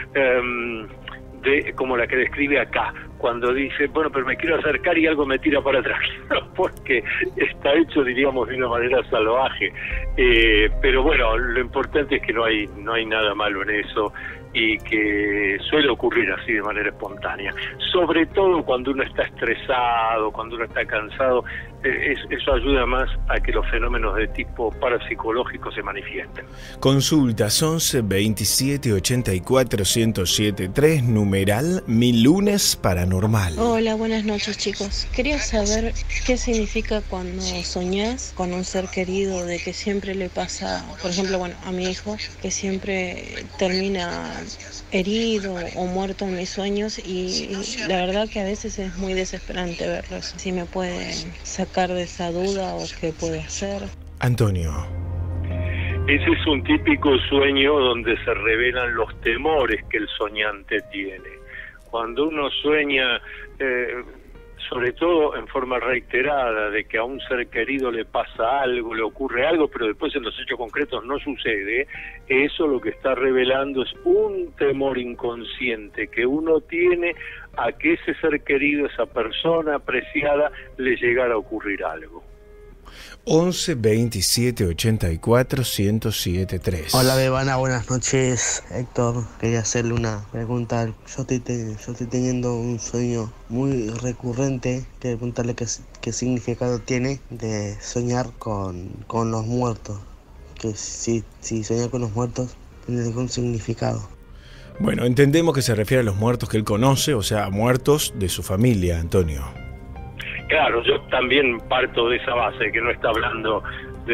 como la que describe acá, cuando dice, bueno, pero me quiero acercar y algo me tira para atrás, porque está hecho, diríamos, de una manera salvaje. Pero bueno, lo importante es que no hay nada malo en eso y que suele ocurrir así de manera espontánea. Sobre todo cuando uno está estresado, cuando uno está cansado, eso ayuda más a que los fenómenos de tipo parapsicológico se manifiesten. Consultas 11 27 84 107 3, numeral Mi Lunes Paranormal. Hola, buenas noches, chicos. Quería saber qué significa cuando soñás con un ser querido, de que siempre le pasa, por ejemplo, bueno, a mi hijo, que siempre termina herido o muerto en mis sueños, y la verdad que a veces es muy desesperante verlos. Si me pueden sacar de esa duda o qué puedo hacer. Antonio. Ese es un típico sueño donde se revelan los temores que el soñante tiene. Cuando uno sueña, sobre todo en forma reiterada, de que a un ser querido le pasa algo, le ocurre algo, pero después en los hechos concretos no sucede, eso lo que está revelando es un temor inconsciente que uno tiene a que ese ser querido, esa persona apreciada, le llegara a ocurrir algo. 11 27 84 107 3. Hola Bebana, buenas noches. Héctor, quería hacerle una pregunta. Yo estoy teniendo un sueño muy recurrente. Quería preguntarle qué significado tiene de soñar con los muertos. Que si soñar con los muertos tiene algún significado. Bueno, entendemos que se refiere a los muertos que él conoce, o sea, muertos de su familia, Antonio. Claro, yo también parto de esa base, que no está hablando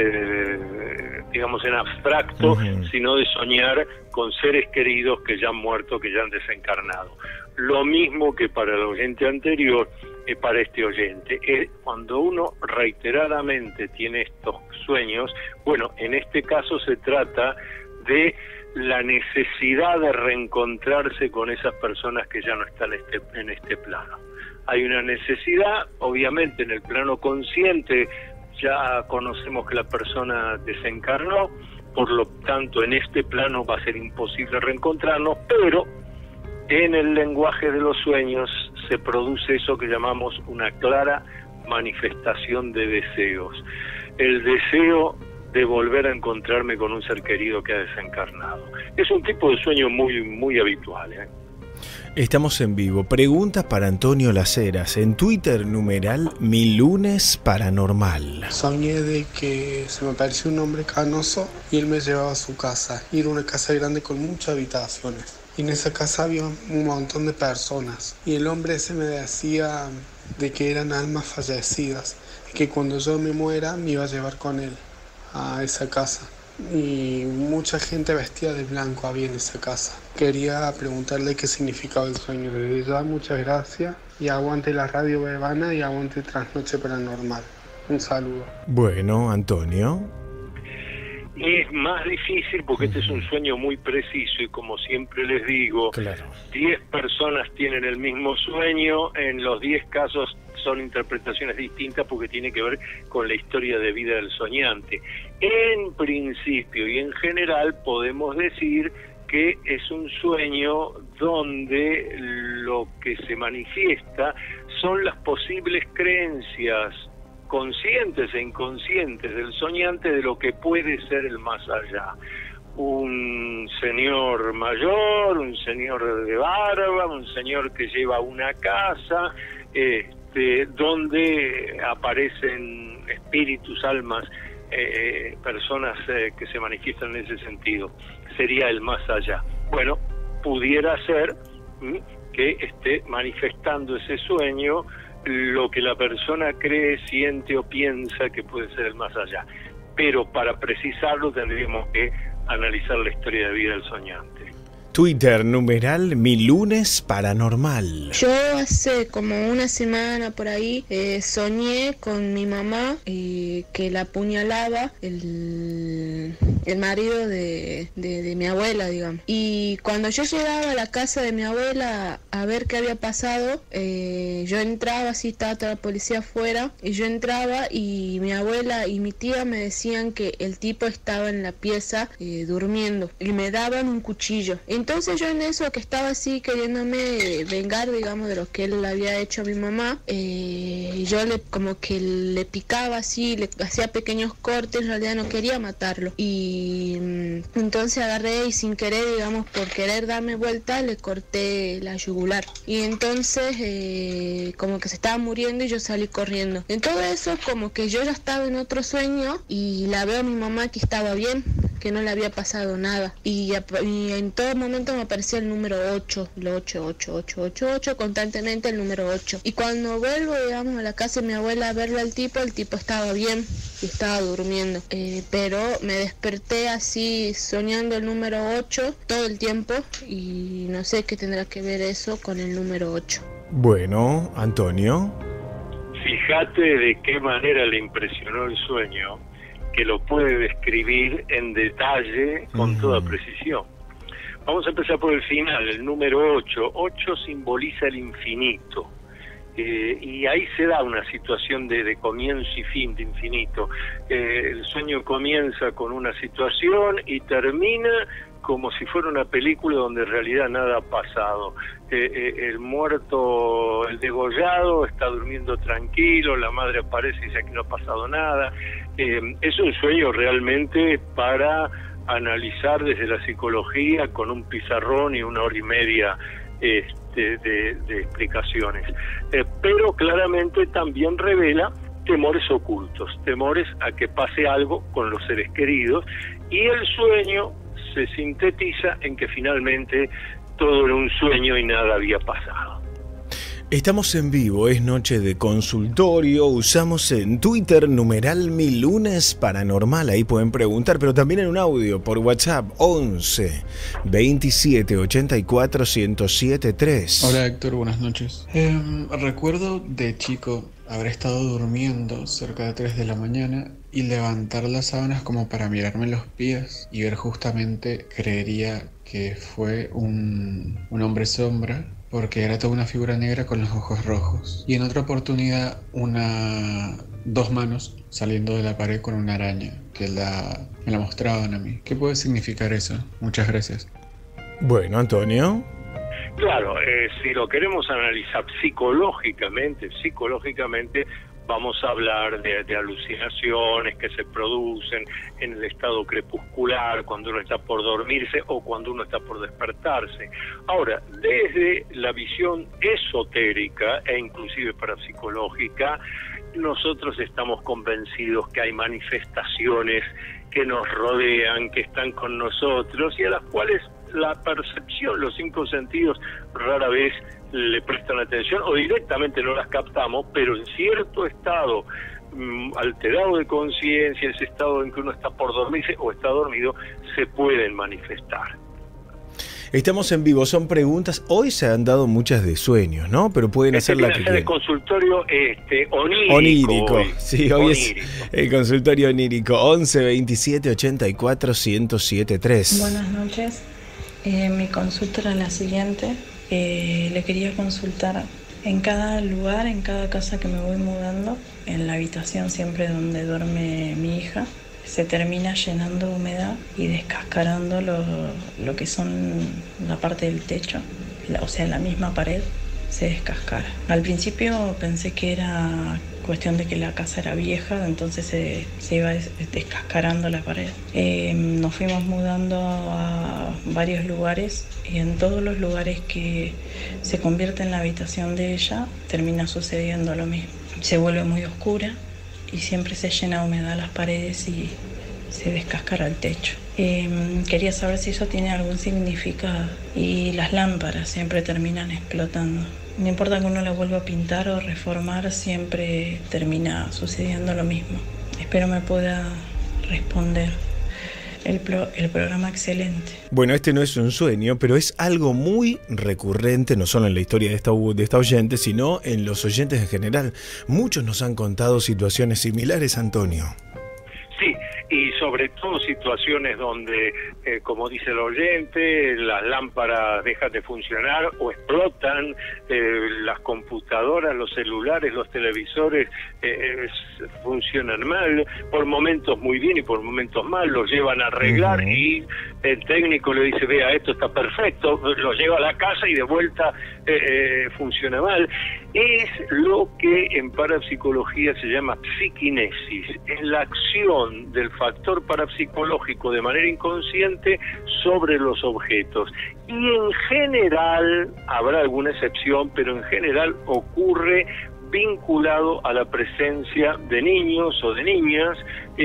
de digamos, en abstracto, sino de soñar con seres queridos que ya han muerto, que ya han desencarnado. Lo mismo que para el oyente anterior, para este oyente. Cuando uno reiteradamente tiene estos sueños, bueno, en este caso se trata de la necesidad de reencontrarse con esas personas que ya no están en este plano. Hay una necesidad, obviamente en el plano consciente ya conocemos que la persona desencarnó, por lo tanto en este plano va a ser imposible reencontrarnos, pero en el lenguaje de los sueños se produce eso que llamamos una clara manifestación de deseos. El deseo de volver a encontrarme con un ser querido que ha desencarnado. Es un tipo de sueño muy, muy habitual, ¿eh? Estamos en vivo. Preguntas para Antonio Las Heras. En Twitter, numeral Mi Lunes Paranormal. Soñé de que se me apareció un hombre canoso y él me llevaba a su casa. Y era una casa grande con muchas habitaciones. Y en esa casa había un montón de personas. Y el hombre ese me decía de que eran almas fallecidas. Y que cuando yo me muera me iba a llevar con él a esa casa. Y mucha gente vestida de blanco había en esa casa. Quería preguntarle qué significaba el sueño. Desde ya, muchas gracias y aguante la radio Bebana y aguante Trasnoche Paranormal. Un saludo. Bueno, Antonio. Es más difícil porque este es un sueño muy preciso y como siempre les digo, 10 personas tienen el mismo sueño, en los 10 casos son interpretaciones distintas porque tiene que ver con la historia de vida del soñante. En principio y en general podemos decir que es un sueño donde lo que se manifiesta son las posibles creencias conscientes e inconscientes del soñante de lo que puede ser el más allá. Un señor mayor, un señor de barba, un señor que lleva una casa, donde aparecen espíritus, almas, personas que se manifiestan en ese sentido. Sería el más allá. Bueno, pudiera ser que esté manifestando ese sueño lo que la persona cree, siente o piensa que puede ser el más allá. Pero para precisarlo tendríamos que analizar la historia de vida del soñante. Twitter, numeral Mi Lunes Paranormal. Yo hace como una semana por ahí soñé con mi mamá que la apuñalaba el marido de mi abuela, digamos. Y cuando yo llegaba a la casa de mi abuela a ver qué había pasado, yo entraba, así estaba toda la policía afuera, y yo entraba y mi abuela y mi tía me decían que el tipo estaba en la pieza durmiendo y me daban un cuchillo. Entonces yo en eso que estaba así queriéndome vengar, digamos, de lo que él le había hecho a mi mamá, yo como que le picaba así, le hacía pequeños cortes, en realidad no quería matarlo. Y entonces agarré y sin querer, digamos, por querer darme vuelta, le corté la yugular. Y entonces como que se estaba muriendo y yo salí corriendo. En todo eso como que yo ya estaba en otro sueño y la veo a mi mamá que estaba bien, que no le había pasado nada. Y en todo momento me aparecía el número 8, el 8, constantemente el número 8. Y cuando vuelvo, digamos, a la casa de mi abuela a verle al tipo, el tipo estaba bien y estaba durmiendo. Pero me desperté así soñando el número 8 todo el tiempo y no sé qué tendrá que ver eso con el número 8. Bueno, Antonio. Fíjate de qué manera le impresionó el sueño, que lo puede describir en detalle con toda precisión. Vamos a empezar por el final, el número 8. 8 simboliza el infinito. Y ahí se da una situación de comienzo y fin, de infinito. El sueño comienza con una situación y termina como si fuera una película donde en realidad nada ha pasado. El muerto, el degollado, está durmiendo tranquilo, la madre aparece y dice que no ha pasado nada. Es un sueño realmente para analizar desde la psicología con un pizarrón y 1 hora y media de explicaciones. Pero claramente también revela temores ocultos, temores a que pase algo con los seres queridos, y el sueño se sintetiza en que finalmente todo era un sueño y nada había pasado. Estamos en vivo, es noche de consultorio, usamos en Twitter numeral Mi Lunes Paranormal, ahí pueden preguntar, pero también en un audio por WhatsApp 11 27 84 1073. Hola Héctor, buenas noches. Recuerdo de chico haber estado durmiendo cerca de 3 de la mañana y levantar las sábanas como para mirarme los pies y ver justamente, creería que fue un hombre sombra, porque era toda una figura negra con los ojos rojos. Y en otra oportunidad, 2 manos saliendo de la pared con una araña, que me la mostraban a mí. ¿Qué puede significar eso? Muchas gracias. Bueno, Antonio. Claro, si lo queremos analizar psicológicamente, vamos a hablar de alucinaciones que se producen en el estado crepuscular, cuando uno está por dormirse o cuando uno está por despertarse. Ahora, desde la visión esotérica e inclusive parapsicológica, nosotros estamos convencidos que hay manifestaciones que nos rodean, que están con nosotros y a las cuales la percepción, los 5 sentidos rara vez le prestan atención o directamente no las captamos, pero en cierto estado alterado de conciencia, ese estado en que uno está por dormirse o está dormido, se pueden manifestar. Estamos en vivo, son preguntas. Hoy se han dado muchas de sueños, ¿no? Pero pueden hacer la que quieran. El consultorio onírico. Onírico, sí, hoy onírico. Es el consultorio onírico. 11 27 84 1073. Buenas noches. Mi consulta era la siguiente. Le quería consultar en cada lugar, en cada casa que me voy mudando, en la habitación siempre donde duerme mi hija, se termina llenando de humedad y descascarando lo que son la parte del techo, o sea, la misma pared se descascara. Al principio pensé que era cuestión de que la casa era vieja, entonces se iba descascarando la pared. Nos fuimos mudando a varios lugares y en todos los lugares que se convierte en la habitación de ella termina sucediendo lo mismo. Se vuelve muy oscura y siempre se llena de humedad las paredes y se descascara el techo. Quería saber si eso tiene algún significado. Y las lámparas siempre terminan explotando. No importa que uno la vuelva a pintar o reformar, siempre termina sucediendo lo mismo. Espero me pueda responder. El programa excelente. Bueno, este no es un sueño, pero es algo muy recurrente, no solo en la historia de esta oyente, sino en los oyentes en general. Muchos nos han contado situaciones similares, Antonio. Sí, y sobre todo situaciones donde, como dice el oyente, las lámparas dejan de funcionar o explotan, las computadoras, los celulares, los televisores funcionan mal, por momentos muy bien y por momentos mal, los llevan a arreglar y el técnico le dice, vea, esto está perfecto, lo lleva a la casa y de vuelta funciona mal. Es lo que en parapsicología se llama psiquinesis, es la acción del factor parapsicológico de manera inconsciente sobre los objetos. Y en general, habrá alguna excepción, pero en general ocurre vinculado a la presencia de niños o de niñas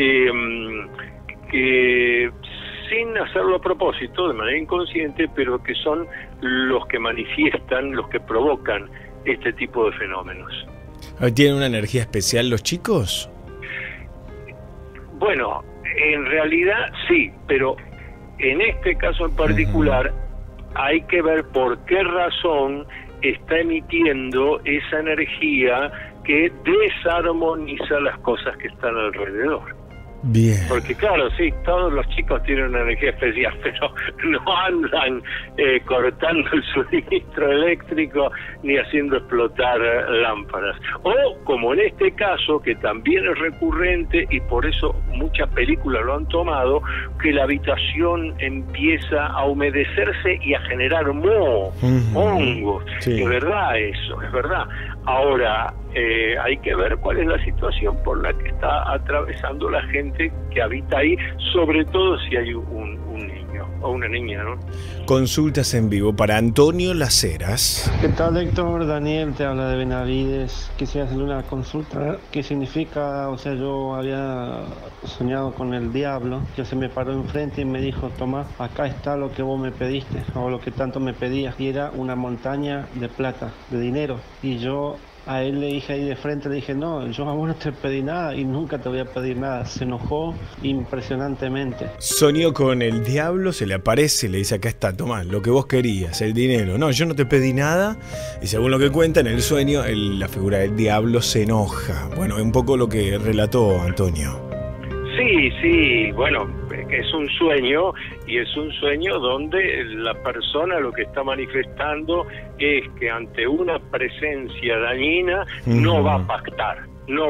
que sin hacerlo a propósito, de manera inconsciente, pero que son los que manifiestan, los que provocan este tipo de fenómenos. ¿Tienen una energía especial los chicos? Bueno, en realidad sí, pero en este caso en particular hay que ver por qué razón está emitiendo esa energía que desarmoniza las cosas que están alrededor. Bien. Porque claro, sí, todos los chicos tienen una energía especial, pero no andan cortando el suministro eléctrico ni haciendo explotar lámparas. O como en este caso, que también es recurrente y por eso muchas películas lo han tomado, que la habitación empieza a humedecerse y a generar moho, hongos. Sí. Es verdad eso, es verdad. Ahora, hay que ver cuál es la situación por la que está atravesando la gente que habita ahí, sobre todo si hay un niño o una niña, ¿no? Consultas en vivo para Antonio Las Heras. ¿Qué tal, Héctor? Daniel te habla de Benavides. Quisiera hacerle una consulta. ¿Qué significa? O sea, yo había soñado con el diablo, que se me paró enfrente y me dijo: Tomás, acá está lo que vos me pediste, o lo que tanto me pedías. Y era una montaña de plata, de dinero. Y yo a él le dije ahí de frente, le dije: no, yo a vos no te pedí nada y nunca te voy a pedir nada. Se enojó impresionantemente. Soñó con el diablo, se le aparece y le dice: acá está, Tomás, lo que vos querías, el dinero. No, yo no te pedí nada. Y según lo que cuenta en el sueño, la figura del diablo se enoja. Bueno, es un poco lo que relató Antonio. Sí, bueno, es un sueño, y es un sueño donde la persona lo que está manifestando es que ante una presencia dañina no va a pactar.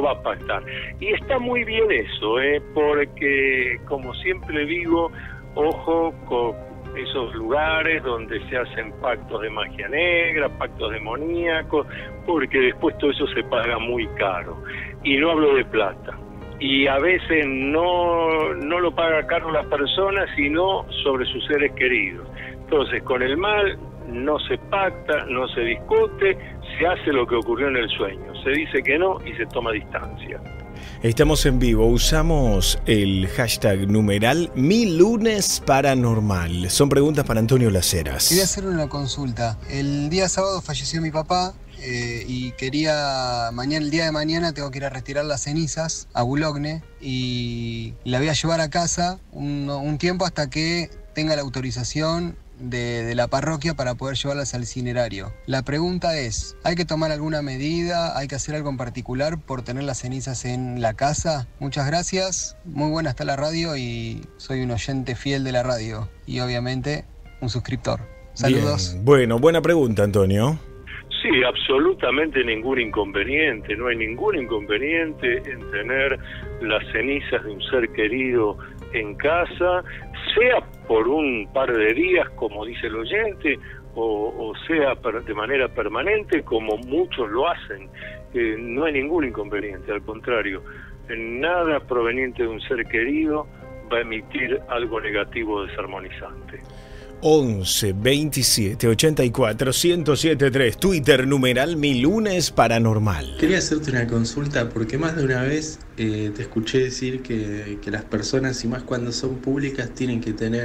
Y está muy bien eso, porque como siempre digo, ojo con esos lugares donde se hacen pactos de magia negra, pactos demoníacos, porque después todo eso se paga muy caro. Y no hablo de plata. Y a veces no lo paga caro la persona, sino sobre sus seres queridos. Entonces, con el mal no se pacta, no se discute, se hace lo que ocurrió en el sueño. Se dice que no y se toma distancia. Estamos en vivo, usamos el hashtag numeral Mi Lunes Paranormal. Son preguntas para Antonio Las Heras. Quería hacerle una consulta. El día sábado falleció mi papá. Y quería, el día de mañana tengo que ir a retirar las cenizas a Boulogne y la voy a llevar a casa un tiempo hasta que tenga la autorización de la parroquia para poder llevarlas al incinerario. La pregunta es, ¿hay que tomar alguna medida? ¿Hay que hacer algo en particular por tener las cenizas en la casa? Muchas gracias, muy buena está la radio y soy un oyente fiel de la radio y obviamente un suscriptor. Saludos. Bien. Bueno, buena pregunta, Antonio. Sí, absolutamente ningún inconveniente. No hay ningún inconveniente en tener las cenizas de un ser querido en casa, sea por un par de días, como dice el oyente, o sea de manera permanente, como muchos lo hacen. No hay ningún inconveniente, al contrario. Nada proveniente de un ser querido va a emitir algo negativo desarmonizante. 11 27 84 1073, Twitter numeral Mi Lunes Paranormal. Quería hacerte una consulta porque más de una vez te escuché decir que las personas, y más cuando son públicas, tienen que tener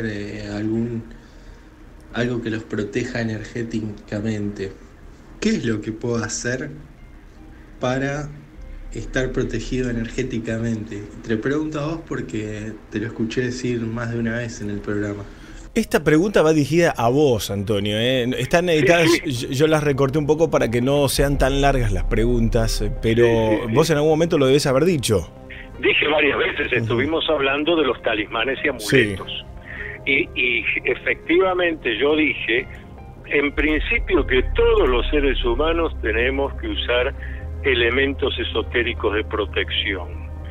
algo que los proteja energéticamente. ¿Qué es lo que puedo hacer para estar protegido energéticamente? Te pregunto a vos porque te lo escuché decir más de una vez en el programa. Esta pregunta va dirigida a vos, Antonio. Están editadas, yo las recorté un poco para que no sean tan largas las preguntas, pero vos en algún momento lo debes haber dicho. Dije varias veces, estuvimos hablando de los talismanes y amuletos. Sí. Y efectivamente yo dije, en principio, que todos los seres humanos tenemos que usar elementos esotéricos de protección.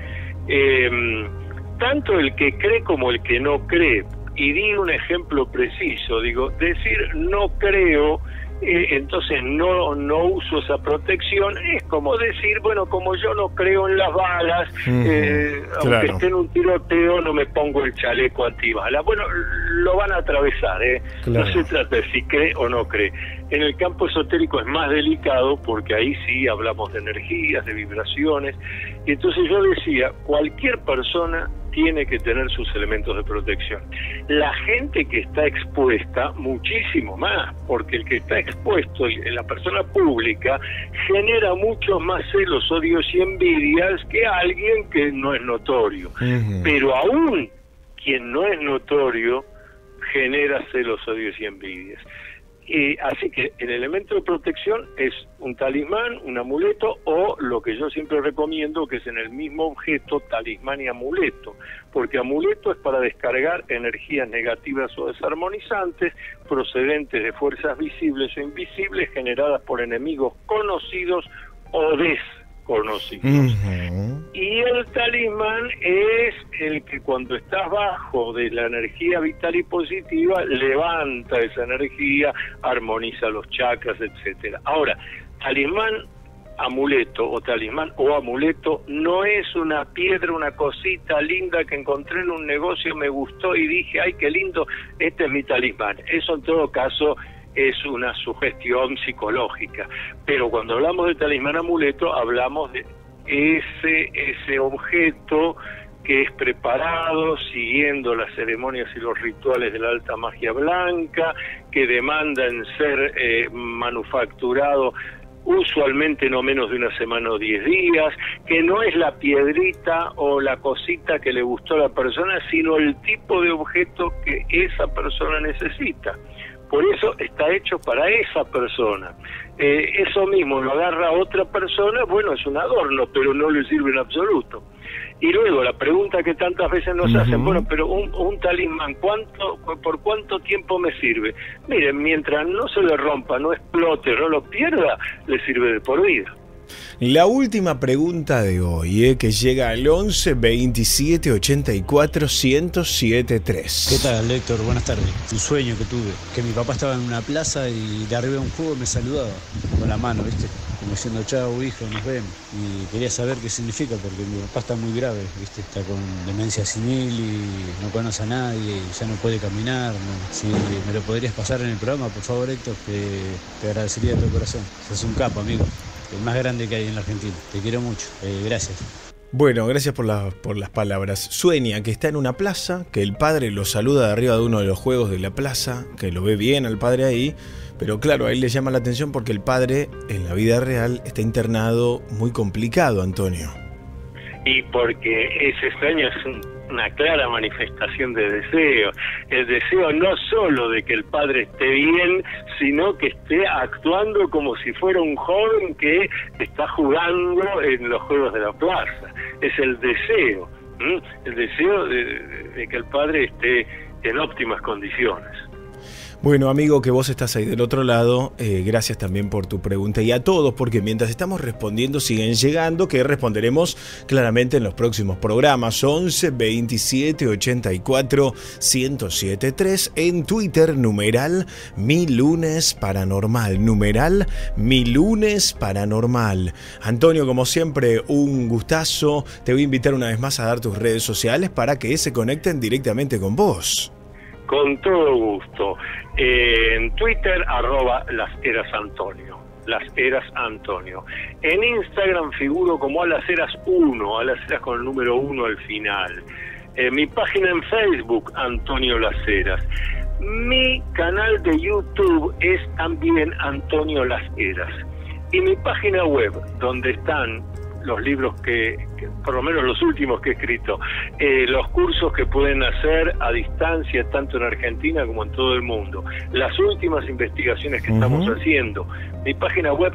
Tanto el que cree como el que no cree. Y di un ejemplo preciso, digo, decir no creo, entonces no uso esa protección, es como decir, bueno, como yo no creo en las balas, aunque esté en un tiroteo, no me pongo el chaleco antibala. Bueno, lo van a atravesar, no se trata de si cree o no cree. En el campo esotérico es más delicado porque ahí sí hablamos de energías, de vibraciones, y entonces yo decía, cualquier persona tiene que tener sus elementos de protección. La gente que está expuesta, muchísimo más, porque el que está expuesto, la persona pública, genera muchos más celos, odios y envidias que alguien que no es notorio. Pero aún quien no es notorio genera celos, odios y envidias. Así que el elemento de protección es un talismán, un amuleto, o lo que yo siempre recomiendo, que es en el mismo objeto, talismán y amuleto, porque amuleto es para descargar energías negativas o desarmonizantes procedentes de fuerzas visibles o invisibles generadas por enemigos conocidos o desconocidos. Y el talismán es el que cuando estás bajo de la energía vital y positiva, levanta esa energía, armoniza los chakras, etcétera. Ahora, talismán, amuleto o talismán o amuleto no es una piedra, una cosita linda que encontré en un negocio, me gustó y dije, ay, qué lindo, este es mi talismán. Eso en todo caso es una sugestión psicológica. Pero cuando hablamos de talismán amuleto, hablamos de ese objeto que es preparado siguiendo las ceremonias y los rituales de la alta magia blanca, que demanda en ser manufacturado usualmente no menos de una semana o 10 días, que no es la piedrita o la cosita que le gustó a la persona, sino el tipo de objeto que esa persona necesita. Por eso está hecho para esa persona. Eso mismo lo agarra otra persona, bueno, es un adorno, pero no le sirve en absoluto. Y luego la pregunta que tantas veces nos hacen, bueno, pero un talismán, ¿por cuánto tiempo me sirve? Miren, mientras no se le rompa, no explote, no lo pierda, le sirve de por vida. La última pregunta de hoy, que llega al 11 27 84 107 3. ¿Qué tal, Héctor? Buenas tardes. Un sueño que tuve, que mi papá estaba en una plaza y de arriba de un juego me saludaba con la mano, ¿viste? Como diciendo, chao, hijo, nos vemos. Y quería saber qué significa, porque mi papá está muy grave, ¿viste? Está con demencia senil y no conoce a nadie, y ya no puede caminar, ¿no? Si me lo podrías pasar en el programa, por favor, Héctor, te agradecería de todo corazón. Sos un capo, amigo. El más grande que hay en la Argentina. Te quiero mucho. Gracias. Bueno, gracias por las palabras. Sueña que está en una plaza, que el padre lo saluda de arriba de uno de los juegos de la plaza, que lo ve bien al padre ahí, pero claro, a él le llama la atención porque el padre en la vida real está internado muy complicado, Antonio. Y porque ese sueño es una clara manifestación de deseo. El deseo no solo de que el padre esté bien, sino que esté actuando como si fuera un joven que está jugando en los juegos de la plaza. Es el deseo, el deseo de que el padre esté en óptimas condiciones. Bueno, amigo, que vos estás ahí del otro lado, gracias también por tu pregunta y a todos, porque mientras estamos respondiendo siguen llegando, que responderemos claramente en los próximos programas. 11 27 84 107 3 en Twitter, numeral Mi Lunes Paranormal, numeral Mi Lunes Paranormal. Antonio, como siempre, un gustazo. Te voy a invitar una vez más a dar tus redes sociales para que se conecten directamente con vos. Con todo gusto. En Twitter, @LasHerasAntonio. Las Heras Antonio. En Instagram figuro como a las Heras 1, a las Heras con el número 1 al final. Mi página en Facebook, Antonio Las Heras. Mi canal de YouTube es también Antonio Las Heras. Y mi página web, donde están los libros que por lo menos los últimos que he escrito, los cursos que pueden hacer a distancia, tanto en Argentina como en todo el mundo, las últimas investigaciones que estamos haciendo, mi página web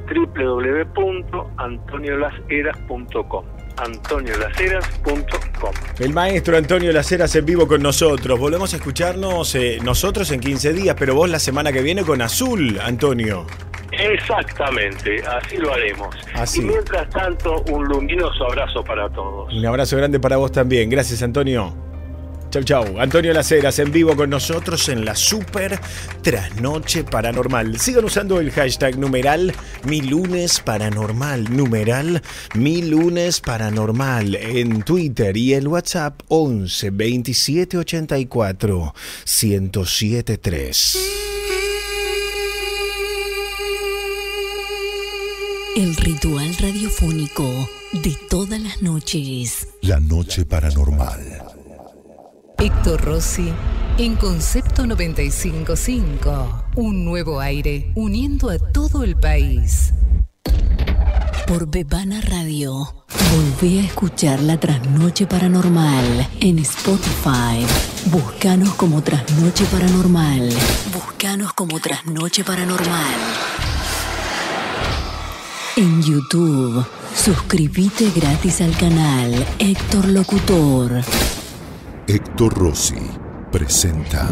www.antoniolaseras.com, antoniolaseras.com. El maestro Antonio Las Heras en vivo con nosotros. Volvemos a escucharnos nosotros en 15 días, pero vos la semana que viene con Azul, Antonio. Exactamente, así lo haremos. Así. Y mientras tanto, un luminoso abrazo para todos. Un abrazo grande para vos también. Gracias, Antonio. Chau, chau. Antonio Las Heras en vivo con nosotros en la Super Trasnoche Paranormal. Sigan usando el hashtag numeral Mi Lunes Paranormal, numeral Mi Lunes Paranormal en Twitter y el WhatsApp 11 27 84 107 3. El ritual radiofónico de todas las noches. La noche paranormal. Héctor Rossi en Concepto 95.5. Un nuevo aire uniendo a todo el país. Por Bebana Radio. Volvé a escuchar La Trasnoche Paranormal en Spotify. Búscanos como Trasnoche Paranormal. Búscanos como Trasnoche Paranormal. En YouTube, suscríbete gratis al canal Héctor Locutor. Héctor Rossi presenta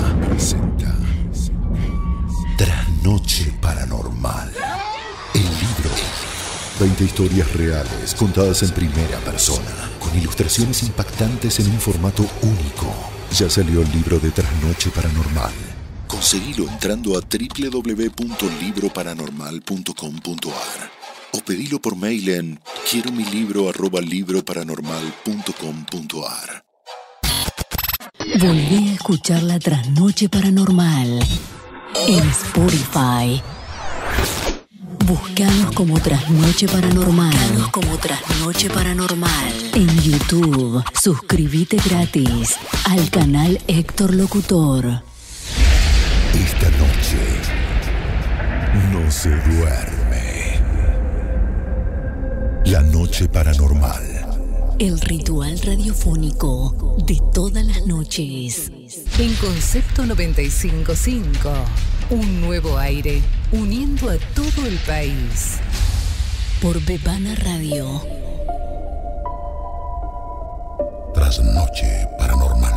Trasnoche Paranormal. El libro. 20 historias reales contadas en primera persona, con ilustraciones impactantes en un formato único. Ya salió el libro de Trasnoche Paranormal. Conseguilo entrando a www.libroparanormal.com.ar o pedilo por mail en quieromilibro@libroparanormal.com.ar. Volví a escuchar La Trasnoche Paranormal en Spotify. Búscanos como Trasnoche Paranormal. Búscanos como Trasnoche Paranormal. En YouTube, suscríbete gratis al canal Héctor Locutor. Esta noche no se duerme. La Noche Paranormal. El ritual radiofónico de todas las noches. En Concepto 95.5. Un nuevo aire uniendo a todo el país. Por Bebana Radio. Trasnoche Paranormal.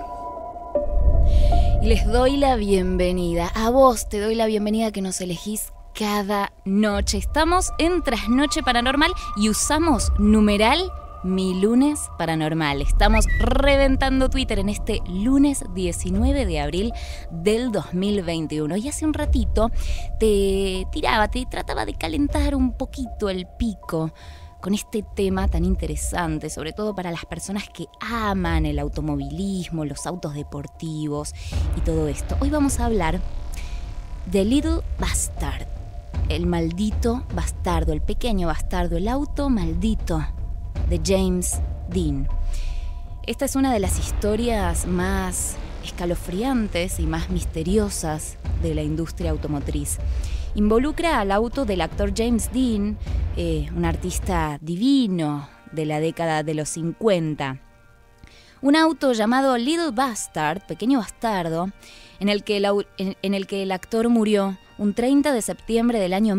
Y les doy la bienvenida. A vos te doy la bienvenida que nos elegís cada noche. Estamos en Trasnoche Paranormal y usamos numeral Mi Lunes Paranormal. Estamos reventando Twitter en este lunes 19 de abril del 2021. Y hace un ratito te trataba de calentar un poquito el pico con este tema tan interesante, sobre todo para las personas que aman el automovilismo, los autos deportivos y todo esto. Hoy vamos a hablar de Little Bastard, el maldito bastardo, el pequeño bastardo, el auto maldito de James Dean. Esta es una de las historias más escalofriantes y más misteriosas de la industria automotriz. Involucra al auto del actor James Dean, un artista divino de la década de los 50. Un auto llamado Little Bastard, pequeño bastardo, en el que el actor murió un 30 de septiembre del año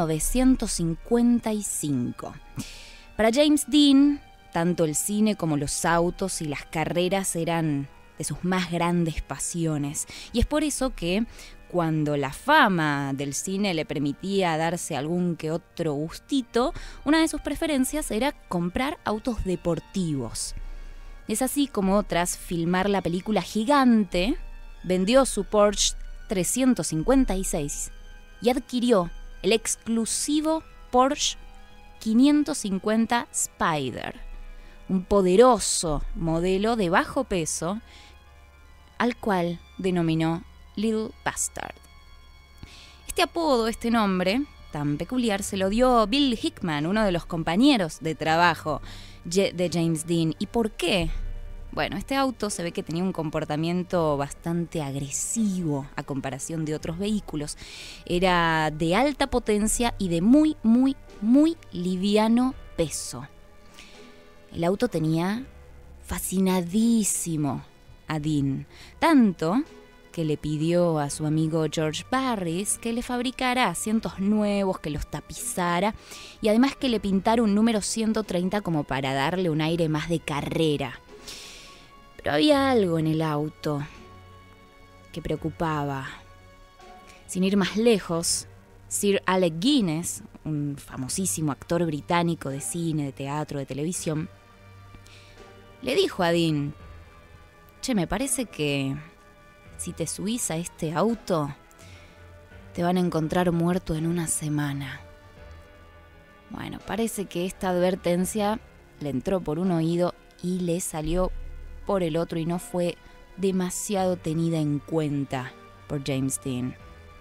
1955. Para James Dean, tanto el cine como los autos y las carreras eran de sus más grandes pasiones. Y es por eso que cuando la fama del cine le permitía darse algún que otro gustito, una de sus preferencias era comprar autos deportivos. Es así como tras filmar la película Gigante, vendió su Porsche 356 y adquirió el exclusivo Porsche 550 Spider, un poderoso modelo de bajo peso al cual denominó Little Bastard. Este apodo, este nombre tan peculiar, se lo dio Bill Hickman, uno de los compañeros de trabajo de James Dean. ¿Y por qué? Bueno, este auto se ve que tenía un comportamiento bastante agresivo a comparación de otros vehículos. Era de alta potencia y de muy liviano peso. El auto tenía fascinadísimo a Dean, tanto que le pidió a su amigo George Barris que le fabricara asientos nuevos, que los tapizara y además que le pintara un número 130 como para darle un aire más de carrera. Pero había algo en el auto que preocupaba. Sin ir más lejos, Sir Alec Guinness, un famosísimo actor británico de cine, de teatro, de televisión, le dijo a Dean: «Che, me parece que si te subís a este auto, te van a encontrar muerto en una semana». Bueno, parece que esta advertencia le entró por un oído y le salió por el otro y no fue demasiado tenida en cuenta por James Dean.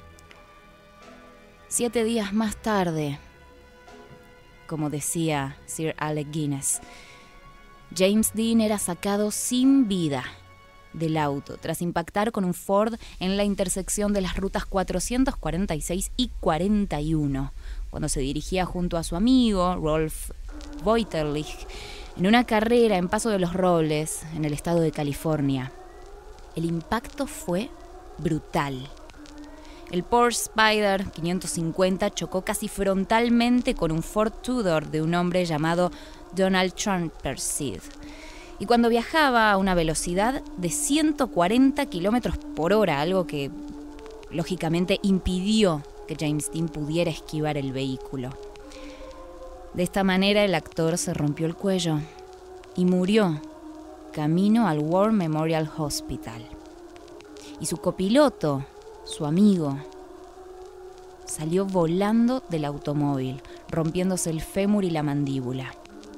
7 días más tarde, como decía Sir Alec Guinness, James Dean era sacado sin vida del auto tras impactar con un Ford en la intersección de las rutas 446 y 41, cuando se dirigía junto a su amigo Rolf Wetterlich en una carrera en Paso de los Robles, en el estado de California. El impacto fue brutal. El Porsche Spyder 550 chocó casi frontalmente con un Ford Tudor de un hombre llamado Donald Trumpersid. Y cuando viajaba a una velocidad de 140 kilómetros por hora, algo que lógicamente impidió que James Dean pudiera esquivar el vehículo. De esta manera el actor se rompió el cuello y murió camino al War Memorial Hospital. Y su copiloto, su amigo, salió volando del automóvil, rompiéndose el fémur y la mandíbula.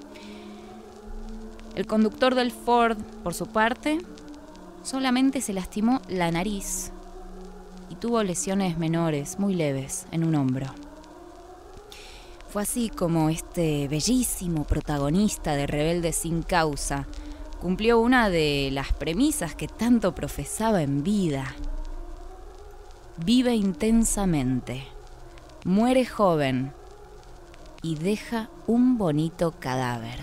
El conductor del Ford, por su parte, solamente se lastimó la nariz y tuvo lesiones menores, muy leves, en un hombro. Fue así como este bellísimo protagonista de Rebelde sin Causa cumplió una de las premisas que tanto profesaba en vida. Vive intensamente, muere joven y deja un bonito cadáver.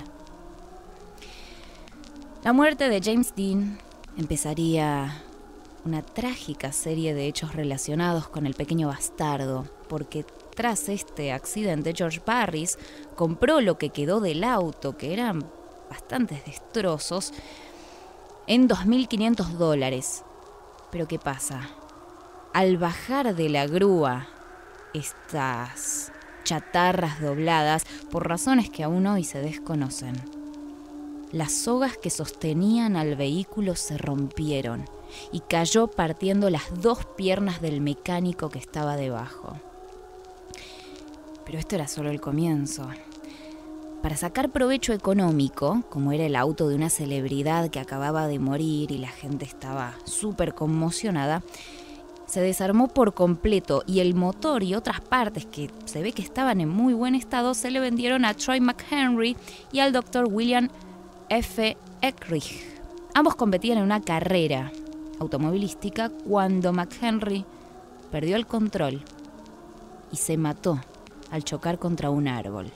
La muerte de James Dean empezaría una trágica serie de hechos relacionados con el pequeño bastardo, porque tras este accidente George Barris compró lo que quedó del auto, que eran bastantes destrozos, en $2.500. Pero ¿qué pasa? Al bajar de la grúa estas chatarras dobladas, por razones que aún hoy se desconocen, las sogas que sostenían al vehículo se rompieron y cayó partiendo las 2 piernas del mecánico que estaba debajo. Pero esto era solo el comienzo. Para sacar provecho económico, como era el auto de una celebridad que acababa de morir y la gente estaba súper conmocionada, se desarmó por completo y el motor y otras partes que se ve que estaban en muy buen estado se le vendieron a Troy McHenry y al Dr. William F. Eckrich. Ambos competían en una carrera automovilística cuando McHenry perdió el control y se mató al chocar contra un árbol.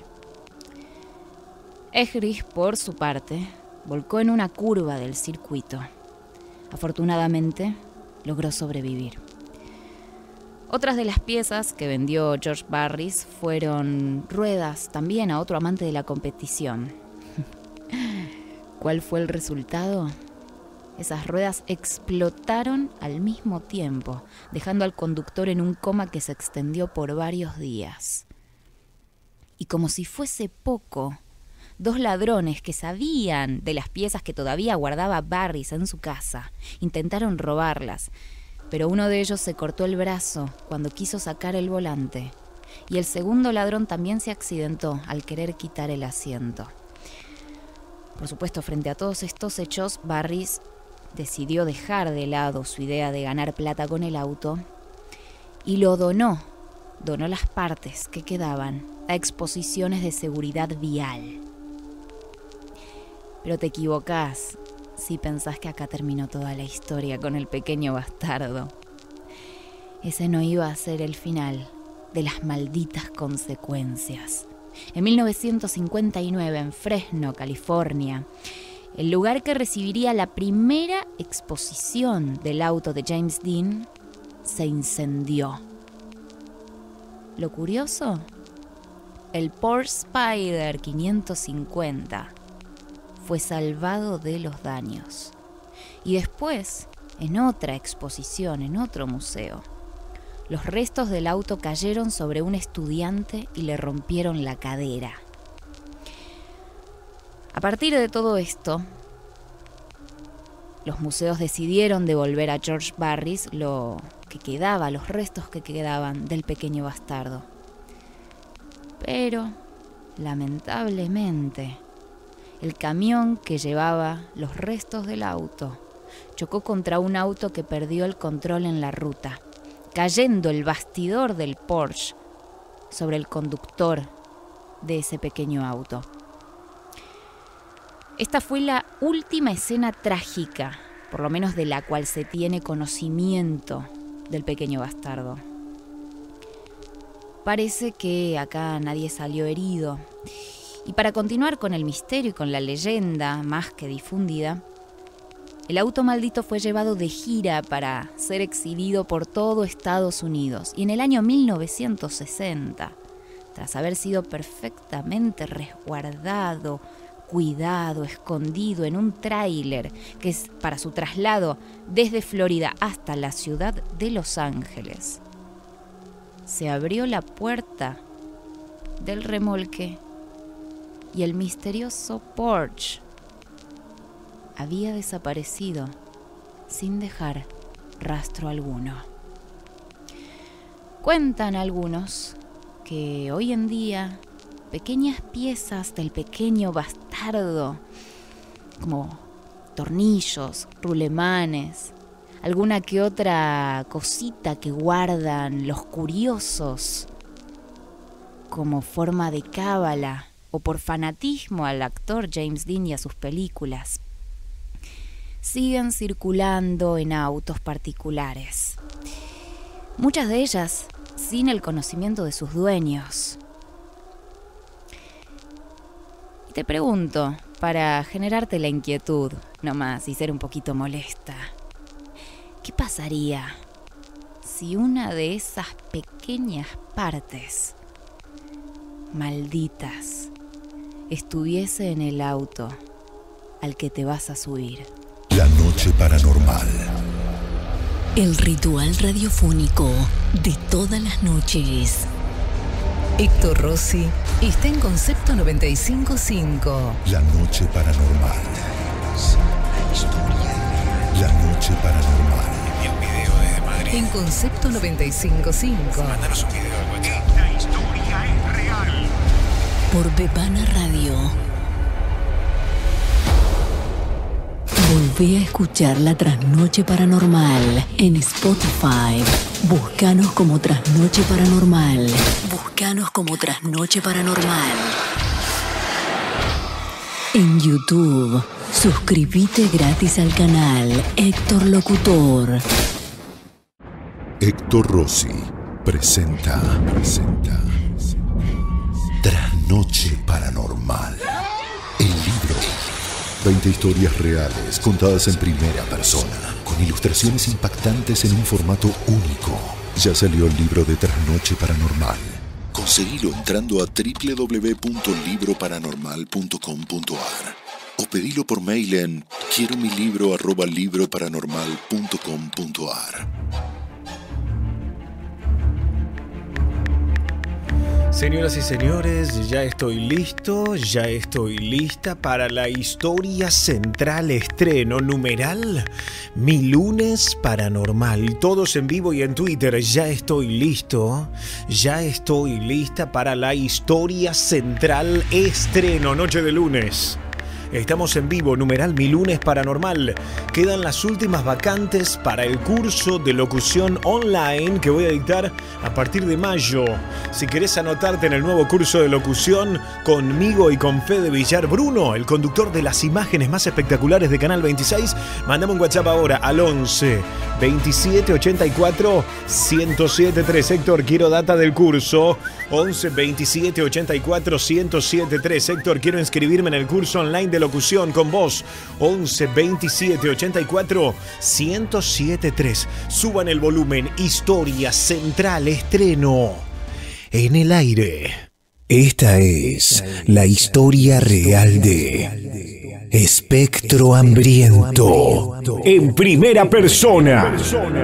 Eckrich, por su parte, volcó en una curva del circuito. Afortunadamente, logró sobrevivir. Otras de las piezas que vendió George Barris fueron ruedas también a otro amante de la competición. ¿Cuál fue el resultado? Esas ruedas explotaron al mismo tiempo, dejando al conductor en un coma que se extendió por varios días. Y como si fuese poco, 2 ladrones que sabían de las piezas que todavía guardaba Barris en su casa intentaron robarlas, pero uno de ellos se cortó el brazo cuando quiso sacar el volante, y el segundo ladrón también se accidentó al querer quitar el asiento. Por supuesto, frente a todos estos hechos, Barris decidió dejar de lado su idea de ganar plata con el auto y lo donó las partes que quedaban a exposiciones de seguridad vial. Pero te equivocás si pensás que acá terminó toda la historia con el pequeño bastardo. Ese no iba a ser el final de las malditas consecuencias. En 1959, en Fresno, California, el lugar que recibiría la primera exposición del auto de James Dean se incendió. Lo curioso, el Porsche Spyder 550 fue salvado de los daños. Y después, en otra exposición, en otro museo, los restos del auto cayeron sobre un estudiante y le rompieron la cadera. A partir de todo esto, los museos decidieron devolver a George Barris lo que quedaba, los restos que quedaban del pequeño bastardo. Pero, lamentablemente, el camión que llevaba los restos del auto chocó contra un auto que perdió el control en la ruta, cayendo el bastidor del Porsche sobre el conductor de ese pequeño auto. Esta fue la última escena trágica, por lo menos de la cual se tiene conocimiento del pequeño bastardo. parece que acá nadie salió herido. Y para continuar con el misterio y con la leyenda más que difundida, el auto maldito fue llevado de gira para ser exhibido por todo Estados Unidos. Y en el año 1960, tras haber sido perfectamente resguardado, cuidado, escondido en un tráiler que es para su traslado desde Florida hasta la ciudad de Los Ángeles, se abrió la puerta del remolque y el misterioso Porsche había desaparecido sin dejar rastro alguno. Cuentan algunos que hoy en día pequeñas piezas del pequeño bastardo, como tornillos, rulemanes, alguna que otra cosita que guardan los curiosos como forma de cábala o por fanatismo al actor James Dean y a sus películas, siguen circulando en autos particulares. Muchas de ellas sin el conocimiento de sus dueños. Y te pregunto, para generarte la inquietud nomás y ser un poquito molesta, ¿qué pasaría si una de esas pequeñas partes malditas estuviese en el auto al que te vas a subir? La noche paranormal. El ritual radiofónico de todas las noches. Héctor Rossi está en Concepto 95.5. La noche paranormal. La noche paranormal. Envía un video desde Madrid. En Concepto 95.5. Mándanos un video al WhatsApp. Esta historia es real. Por Bebana Radio. Volvé a escuchar la Trasnoche Paranormal en Spotify. Búscanos como Trasnoche Paranormal. Búscanos como Trasnoche Paranormal. En YouTube, suscríbete gratis al canal Héctor Locutor. Héctor Rossi presenta Trasnoche Paranormal. El libro. 20 historias reales contadas en primera persona, con ilustraciones impactantes en un formato único. Ya salió el libro de Trasnoche Paranormal. Conseguilo entrando a www.libroparanormal.com.ar o pedilo por mail en quieromilibro@libroparanormal.com.ar. Señoras y señores, ya estoy listo, ya estoy lista para la historia central estreno numeral Mi Lunes Paranormal. Todos en vivo y en Twitter, ya estoy listo, ya estoy lista para la historia central estreno, noche de lunes. Estamos en vivo, numeral Mi Lunes Paranormal. Quedan las últimas vacantes para el curso de locución online que voy a dictar a partir de mayo. Si querés anotarte en el nuevo curso de locución conmigo y con Fede Villar Bruno, el conductor de las imágenes más espectaculares de Canal 26, mandame un WhatsApp ahora al 11 27 84 1073. Héctor, quiero data del curso. 11 27 84 1073. Héctor, quiero inscribirme en el curso online de locución con vos. 11 27 84 1073. Suban el volumen. Historia central estreno en el aire. Esta es la historia real de Espectro Hambriento en primera persona.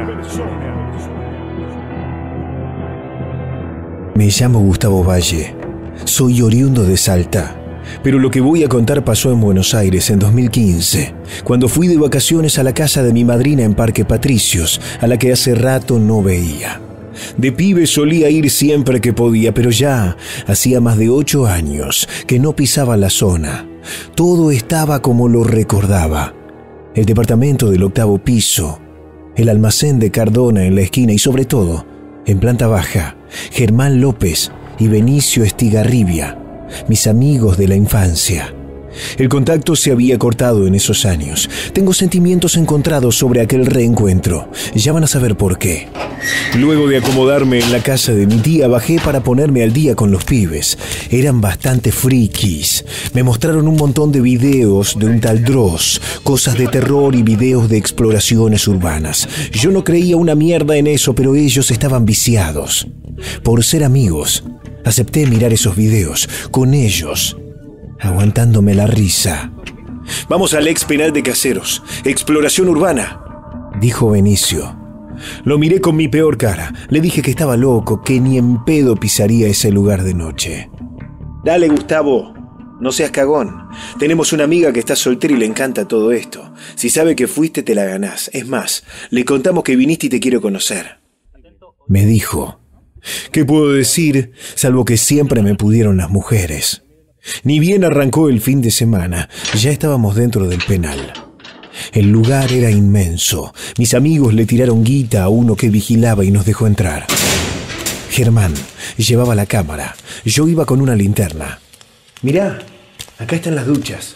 Me llamo Gustavo Valle, soy oriundo de Salta, pero lo que voy a contar pasó en Buenos Aires en 2015, cuando fui de vacaciones a la casa de mi madrina en Parque Patricios, a la que hace rato no veía. De pibe solía ir siempre que podía, pero ya hacía más de 8 años que no pisaba la zona. Todo estaba como lo recordaba. El departamento del 8º piso, el almacén de Cardona en la esquina y sobre todo, en planta baja, Germán López y Benicio Estigarribia, mis amigos de la infancia. El contacto se había cortado en esos años. Tengo sentimientos encontrados sobre aquel reencuentro. Ya van a saber por qué. Luego de acomodarme en la casa de mi tía, bajé para ponerme al día con los pibes. Eran bastante frikis. Me mostraron un montón de videos de un tal Dross, cosas de terror y videos de exploraciones urbanas. Yo no creía una mierda en eso, pero ellos estaban viciados. Por ser amigos, acepté mirar esos videos con ellos, aguantándome la risa. «Vamos al ex penal de Caseros, exploración urbana», dijo Benicio. Lo miré con mi peor cara. Le dije que estaba loco, que ni en pedo pisaría ese lugar de noche. «Dale, Gustavo, no seas cagón. Tenemos una amiga que está soltera y le encanta todo esto. Si sabe que fuiste, te la ganás. Es más, le contamos que viniste y te quiero conocer», me dijo. ¿Qué puedo decir, salvo que siempre me pudieron las mujeres? Ni bien arrancó el fin de semana, ya estábamos dentro del penal. El lugar era inmenso. Mis amigos le tiraron guita a uno que vigilaba y nos dejó entrar. Germán llevaba la cámara. Yo iba con una linterna. «Mirá, acá están las duchas».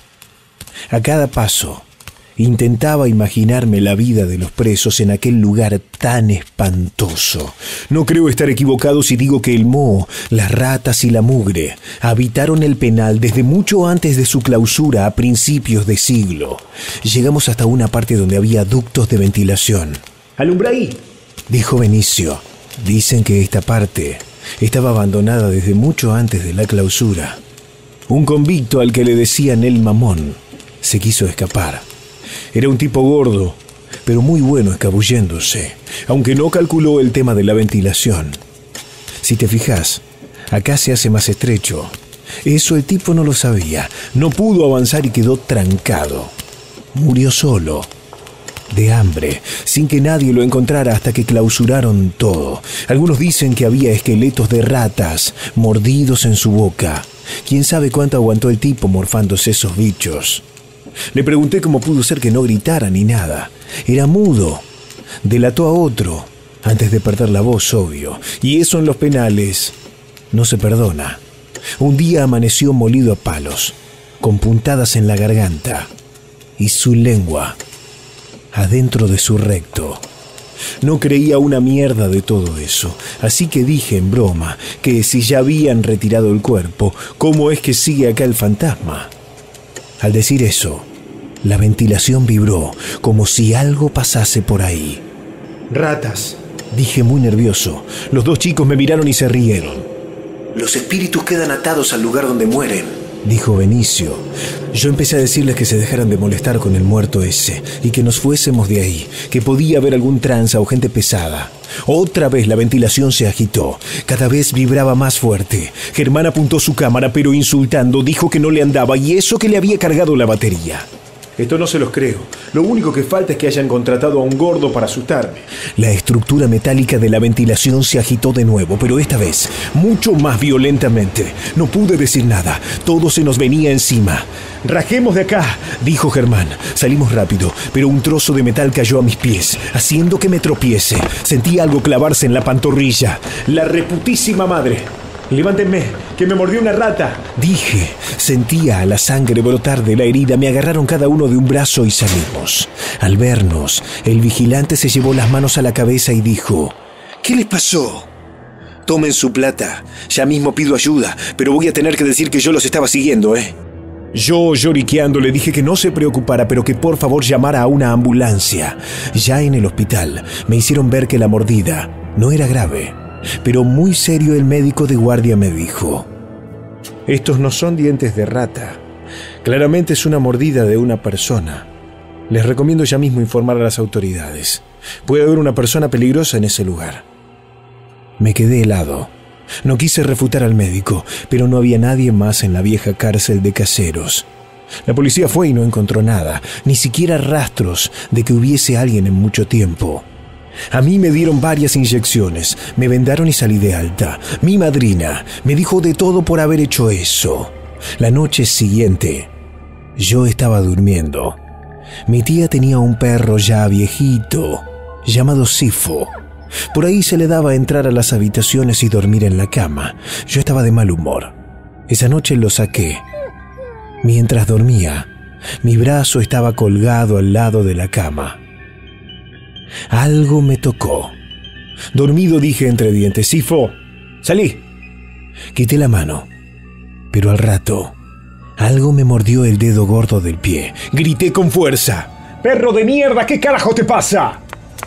A cada paso, intentaba imaginarme la vida de los presos en aquel lugar tan espantoso. No creo estar equivocado si digo que el moho, las ratas y la mugre habitaron el penal desde mucho antes de su clausura a principios de siglo. Llegamos hasta una parte donde había ductos de ventilación. «Alumbra ahí», dijo Benicio. Dicen que esta parte estaba abandonada desde mucho antes de la clausura. Un convicto al que le decían el mamón se quiso escapar. Era un tipo gordo, pero muy bueno escabulléndose, aunque no calculó el tema de la ventilación. Si te fijas, acá se hace más estrecho. Eso el tipo no lo sabía. No pudo avanzar y quedó trancado. Murió solo, de hambre, sin que nadie lo encontrara hasta que clausuraron todo. Algunos dicen que había esqueletos de ratas mordidos en su boca. ¿Quién sabe cuánto aguantó el tipo morfándose esos bichos? Le pregunté cómo pudo ser que no gritara ni nada. Era mudo. Delató a otro antes de perder la voz, obvio. Y eso en los penales no se perdona. Un día amaneció molido a palos, con puntadas en la garganta y su lengua adentro de su recto. No creía una mierda de todo eso, así que dije en broma que si ya habían retirado el cuerpo, ¿cómo es que sigue acá el fantasma? Al decir eso, la ventilación vibró, como si algo pasase por ahí. «Ratas», dije muy nervioso. Los dos chicos me miraron y se rieron. «Los espíritus quedan atados al lugar donde mueren», dijo Benicio. Yo empecé a decirles que se dejaran de molestar con el muerto ese y que nos fuésemos de ahí, que podía haber algún tranza o gente pesada. Otra vez la ventilación se agitó, cada vez vibraba más fuerte. Germán apuntó su cámara, pero insultando dijo que no le andaba y eso que le había cargado la batería. «Esto no se los creo. Lo único que falta es que hayan contratado a un gordo para asustarme». La estructura metálica de la ventilación se agitó de nuevo, pero esta vez mucho más violentamente. No pude decir nada. Todo se nos venía encima. «Rajemos de acá», dijo Germán. Salimos rápido, pero un trozo de metal cayó a mis pies, haciendo que me tropiece. Sentí algo clavarse en la pantorrilla. «La reputísima madre! Levántenme, que me mordió una rata», dije. Sentía a la sangre brotar de la herida. Me agarraron cada uno de un brazo y salimos. Al vernos, el vigilante se llevó las manos a la cabeza y dijo: «¿Qué les pasó? Tomen su plata. Ya mismo pido ayuda, pero voy a tener que decir que yo los estaba siguiendo, ¿eh?» Yo, lloriqueando, le dije que no se preocupara, pero que por favor llamara a una ambulancia. Ya en el hospital me hicieron ver que la mordida no era grave. Pero muy serio el médico de guardia me dijo: «Estos no son dientes de rata. Claramente es una mordida de una persona. Les recomiendo ya mismo informar a las autoridades. Puede haber una persona peligrosa en ese lugar». Me quedé helado. No quise refutar al médico, pero no había nadie más en la vieja cárcel de Caseros. La policía fue y no encontró nada, ni siquiera rastros de que hubiese alguien en mucho tiempo. A mí me dieron varias inyecciones, me vendaron y salí de alta. Mi madrina me dijo de todo por haber hecho eso. La noche siguiente, yo estaba durmiendo. Mi tía tenía un perro ya viejito, llamado Sifo. Por ahí se le daba entrar a las habitaciones y dormir en la cama. Yo estaba de mal humor. Esa noche lo saqué. Mientras dormía, mi brazo estaba colgado al lado de la cama. Algo me tocó. Dormido dije entre dientes: Sifo, salí. Quité la mano, pero al rato algo me mordió el dedo gordo del pie. Grité con fuerza: ¡perro de mierda! ¿Qué carajo te pasa?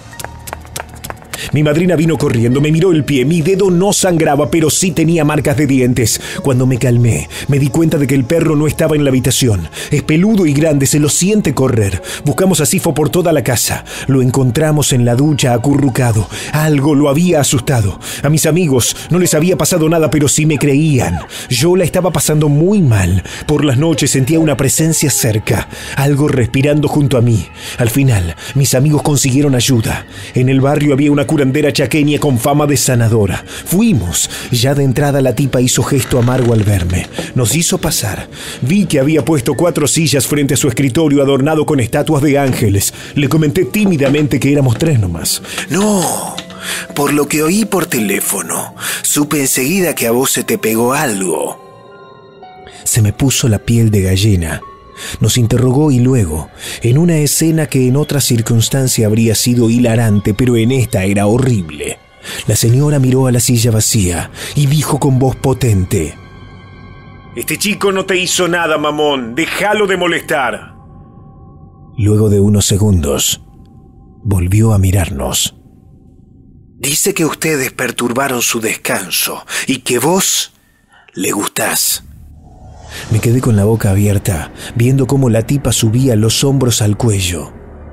Mi madrina vino corriendo, me miró el pie. Mi dedo no sangraba, pero sí tenía marcas de dientes. Cuando me calmé, me di cuenta de que el perro no estaba en la habitación. Es peludo y grande, se lo siente correr. Buscamos a Sifo por toda la casa. Lo encontramos en la ducha acurrucado. Algo lo había asustado. A mis amigos no les había pasado nada, pero sí me creían. Yo la estaba pasando muy mal. Por las noches sentía una presencia cerca, algo respirando junto a mí. Al final, mis amigos consiguieron ayuda. En el barrio había una curandera chaqueña con fama de sanadora. Fuimos. Ya de entrada la tipa hizo gesto amargo al verme. Nos hizo pasar. Vi que había puesto 4 sillas frente a su escritorio adornado con estatuas de ángeles. Le comenté tímidamente que éramos 3 nomás. No, por lo que oí por teléfono, supe enseguida que a vos se te pegó algo. Se me puso la piel de gallina. Nos interrogó y luego, en una escena que en otra circunstancia habría sido hilarante, pero en esta era horrible, la señora miró a la silla vacía y dijo con voz potente: Este chico no te hizo nada, mamón. Déjalo de molestar. Luego de unos segundos, volvió a mirarnos. Dice que ustedes perturbaron su descanso y que vos le gustás. Me quedé con la boca abierta, viendo cómo la tipa subía los hombros al cuello.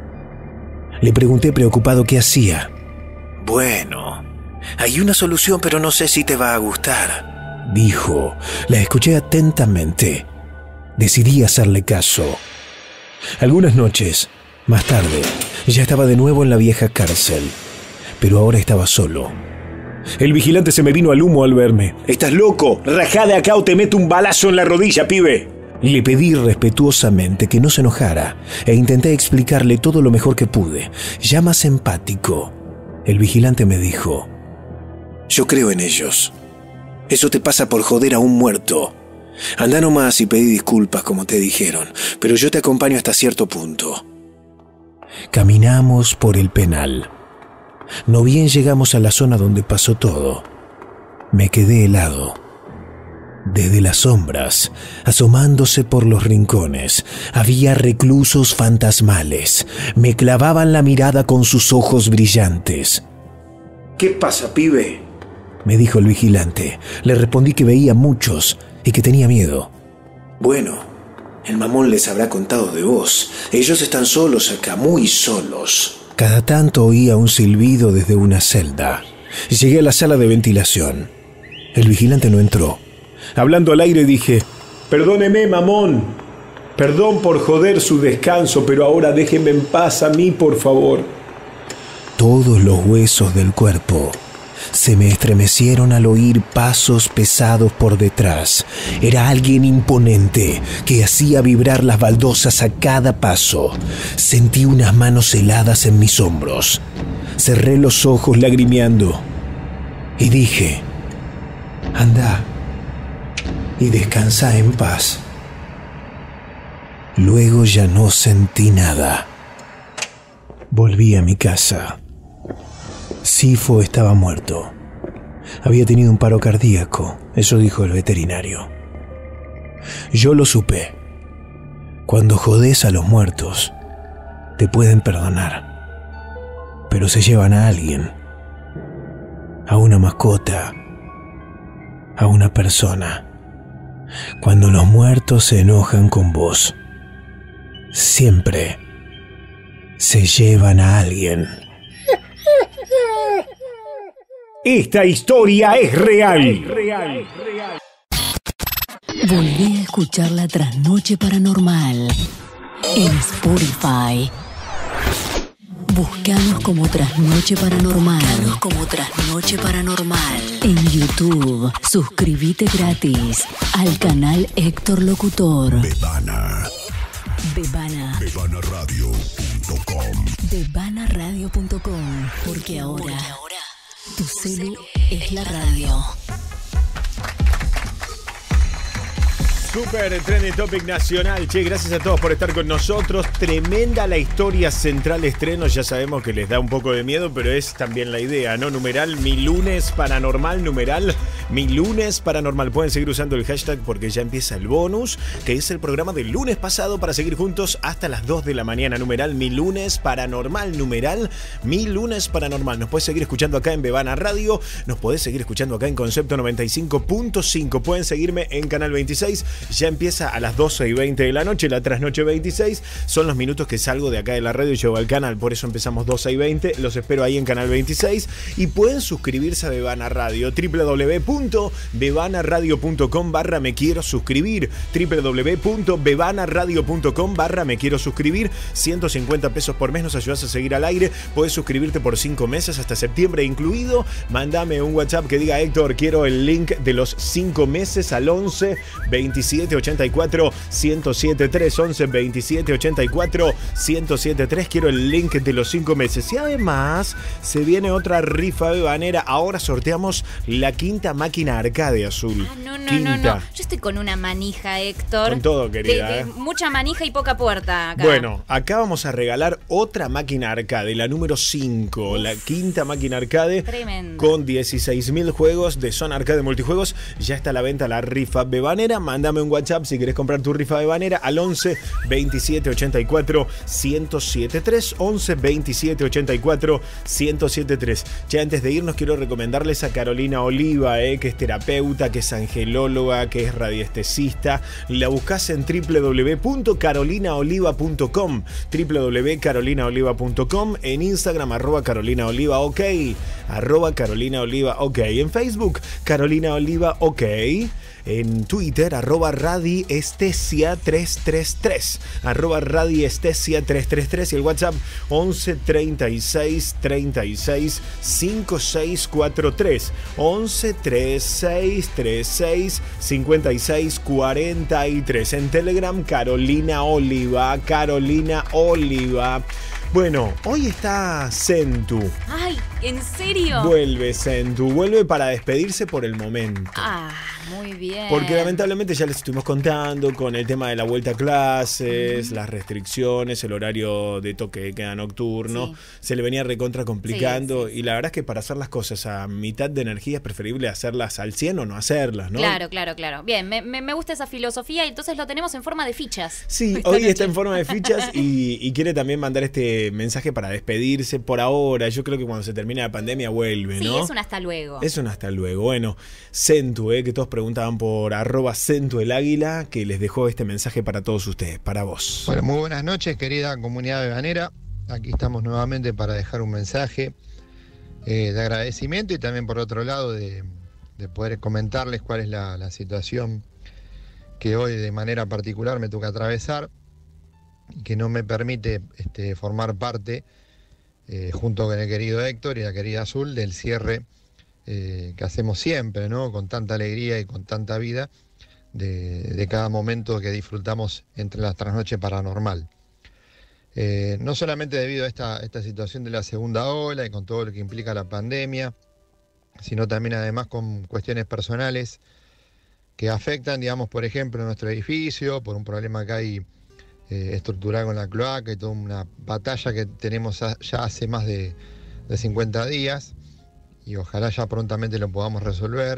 Le pregunté preocupado qué hacía. Bueno, hay una solución, pero no sé si te va a gustar, dijo. La escuché atentamente. Decidí hacerle caso. Algunas noches, más tarde, ya estaba de nuevo en la vieja cárcel, pero ahora estaba solo. El vigilante se me vino al humo al verme. ¿Estás loco? Rajá de acá o te meto un balazo en la rodilla, pibe. Le pedí respetuosamente que no se enojara e intenté explicarle todo lo mejor que pude, ya más empático. El vigilante me dijo: Yo creo en ellos. Eso te pasa por joder a un muerto. Andá nomás y pedí disculpas como te dijeron, pero yo te acompaño hasta cierto punto. Caminamos por el penal. No bien llegamos a la zona donde pasó todo, me quedé helado. Desde las sombras, asomándose por los rincones, había reclusos fantasmales. Me clavaban la mirada con sus ojos brillantes. ¿Qué pasa, pibe?, me dijo el vigilante. Le respondí que veía muchos y que tenía miedo. Bueno, el mamón les habrá contado de vos. Ellos están solos acá, muy solos. Cada tanto oía un silbido desde una celda. Llegué a la sala de ventilación. El vigilante no entró. Hablando al aire dije: Perdóneme, mamón. Perdón por joder su descanso, pero ahora déjeme en paz a mí, por favor. Todos los huesos del cuerpo se me estremecieron al oír pasos pesados por detrás. Era alguien imponente que hacía vibrar las baldosas a cada paso. Sentí unas manos heladas en mis hombros. Cerré los ojos lagrimeando y dije: Anda y descansa en paz. Luego ya no sentí nada. Volví a mi casa. Sifo estaba muerto. Había tenido un paro cardíaco, eso dijo el veterinario. Yo lo supe. Cuando jodés a los muertos, te pueden perdonar, pero se llevan a alguien, a una mascota, a una persona. Cuando los muertos se enojan con vos, siempre se llevan a alguien. Esta historia es real. Volví a escuchar La Trasnoche Paranormal en Spotify. Búscanos como Trasnoche Paranormal. En YouTube, suscríbete gratis al canal Héctor Locutor. Bebana. Bebanaradio.com. Bebanaradio.com. Porque ahora tu celu es la radio. Super Trending Topic Nacional. Che, gracias a todos por estar con nosotros. Tremenda la historia central de estrenos. Ya sabemos que les da un poco de miedo, pero es también la idea, ¿no? Numeral Mi Lunes Paranormal. Numeral Mi Lunes Paranormal. Pueden seguir usando el hashtag porque ya empieza el bonus, que es el programa del lunes pasado, para seguir juntos hasta las 2 de la mañana. Numeral Mi Lunes Paranormal. Numeral Mi Lunes Paranormal. Nos puedes seguir escuchando acá en Bebana Radio. Nos podés seguir escuchando acá en Concepto 95.5. Pueden seguirme en Canal 26. Ya empieza a las 12:20 de la noche, la trasnoche 26. Son los minutos que salgo de acá de la radio y llego al canal. Por eso empezamos 12:20. Los espero ahí en Canal 26. Y pueden suscribirse a Bebana Radio. www.bebanaradio.com/me quiero suscribir. www.bebanaradio.com/me quiero suscribir. 150 pesos por mes nos ayudas a seguir al aire. Puedes suscribirte por 5 meses hasta septiembre incluido. Mándame un WhatsApp que diga: Héctor, quiero el link de los 5 meses al 11 27 84 1073. 11 27 84 1073. Quiero el link de los 5 meses. Y además se viene otra rifa bebanera. Ahora sorteamos la quinta máquina arcade azul. No. Quinta. Yo estoy con una manija, Héctor. Con todo, querida. Mucha manija y poca puerta acá. Bueno, acá vamos a regalar otra máquina arcade, la número 5, la quinta máquina arcade. Tremendo. Con 16.000 juegos de Zona Arcade Multijuegos. Ya está a la venta la rifa bebanera. Mándame un WhatsApp si querés comprar tu rifa bebanera al 11 27 84 1073. 11 27 84 1073. Ya antes de irnos quiero recomendarles a Carolina Oliva, que es terapeuta, que es angelóloga, que es radiestesista. La buscás en www.carolinaoliva.com. www.carolinaoliva.com. En Instagram @carolinaoliva ok. @carolinaoliva ok. En Facebook Carolina Oliva ok. En Twitter @radiestesia333. @radiestesia333. Y el WhatsApp 11 36 36 5643. 11 36 36 56 43. En Telegram Carolina Oliva. Carolina Oliva. Bueno, hoy está Sentu. Ay, ¿en serio? Vuelve Sentu, vuelve para despedirse por el momento. Ah, muy bien. Porque lamentablemente ya les estuvimos contando con el tema de la vuelta a clases, las restricciones, el horario de toque de queda nocturno. Sí. Se le venía recontra complicando. Sí. Y la verdad es que para hacer las cosas a mitad de energía es preferible hacerlas al 100 o no hacerlas, ¿no? Claro. Bien, me gusta esa filosofía y entonces lo tenemos en forma de fichas. Sí, hoy está en forma de fichas y quiere también mandar este mensaje para despedirse por ahora. Yo creo que cuando se termine la pandemia vuelve, ¿no? Sí, es un hasta luego. Es un hasta luego. Bueno, Sentu, que todos preguntaban por @Sentu el Águila, que les dejó este mensaje para todos ustedes, para vos. Bueno, muy buenas noches, querida comunidad bebanera. Aquí estamos nuevamente para dejar un mensaje de agradecimiento y también por otro lado de poder comentarles cuál es la situación que hoy de manera particular me toca atravesar y que no me permite formar parte, junto con el querido Héctor y la querida Azul, del cierre que hacemos siempre, ¿no? Con tanta alegría y con tanta vida de cada momento que disfrutamos entre las trasnoches paranormal. No solamente debido a esta situación de la segunda ola y con todo lo que implica la pandemia, sino también además con cuestiones personales que afectan, digamos, por ejemplo, nuestro edificio, por un problema que hay estructural con la cloaca y toda una batalla que tenemos ya hace más de 50 días y ojalá ya prontamente lo podamos resolver,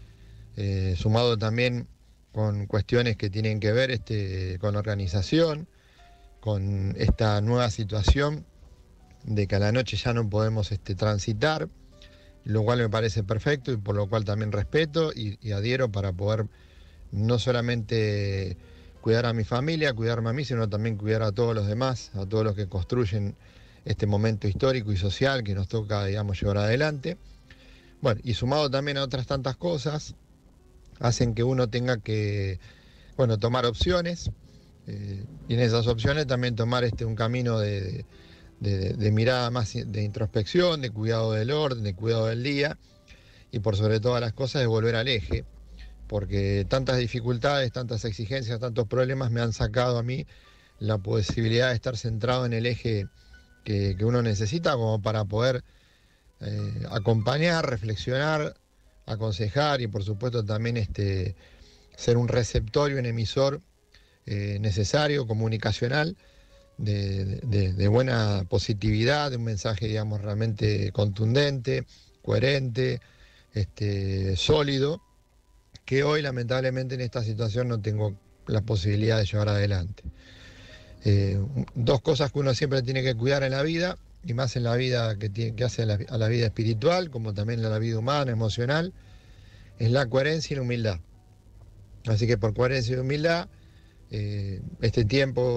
sumado también con cuestiones que tienen que ver con la organización, con esta nueva situación de que a la noche ya no podemos transitar, lo cual me parece perfecto y por lo cual también respeto y adhiero para poder no solamente cuidar a mi familia, cuidarme a mí, sino también cuidar a todos los demás, a todos los que construyen este momento histórico y social que nos toca, digamos, llevar adelante. Bueno, y sumado también a otras tantas cosas, hacen que uno tenga que, bueno, tomar opciones, y en esas opciones también tomar un camino de mirada más de introspección, de cuidado del orden, de cuidado del día, y por sobre todas las cosas de volver al eje, porque tantas dificultades, tantas exigencias, tantos problemas me han sacado a mí la posibilidad de estar centrado en el eje que uno necesita como para poder acompañar, reflexionar, aconsejar y por supuesto también ser un receptor y un emisor necesario, comunicacional, de buena positividad, de un mensaje, digamos, realmente contundente, coherente, sólido, que hoy lamentablemente en esta situación no tengo la posibilidad de llevar adelante. Dos cosas que uno siempre tiene que cuidar en la vida, y más en la vida que hace a la vida espiritual, como también en la vida humana, emocional, es la coherencia y la humildad. Así que por coherencia y humildad, este tiempo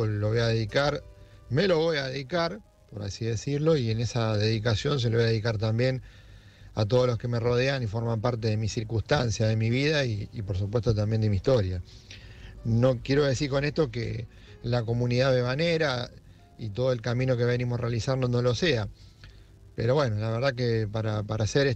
me lo voy a dedicar, por así decirlo, y en esa dedicación se lo voy a dedicar también a todos los que me rodean y forman parte de mi circunstancia, de mi vida y por supuesto también de mi historia. No quiero decir con esto que la comunidad bebanera y todo el camino que venimos realizando no lo sea, pero bueno, la verdad que para hacer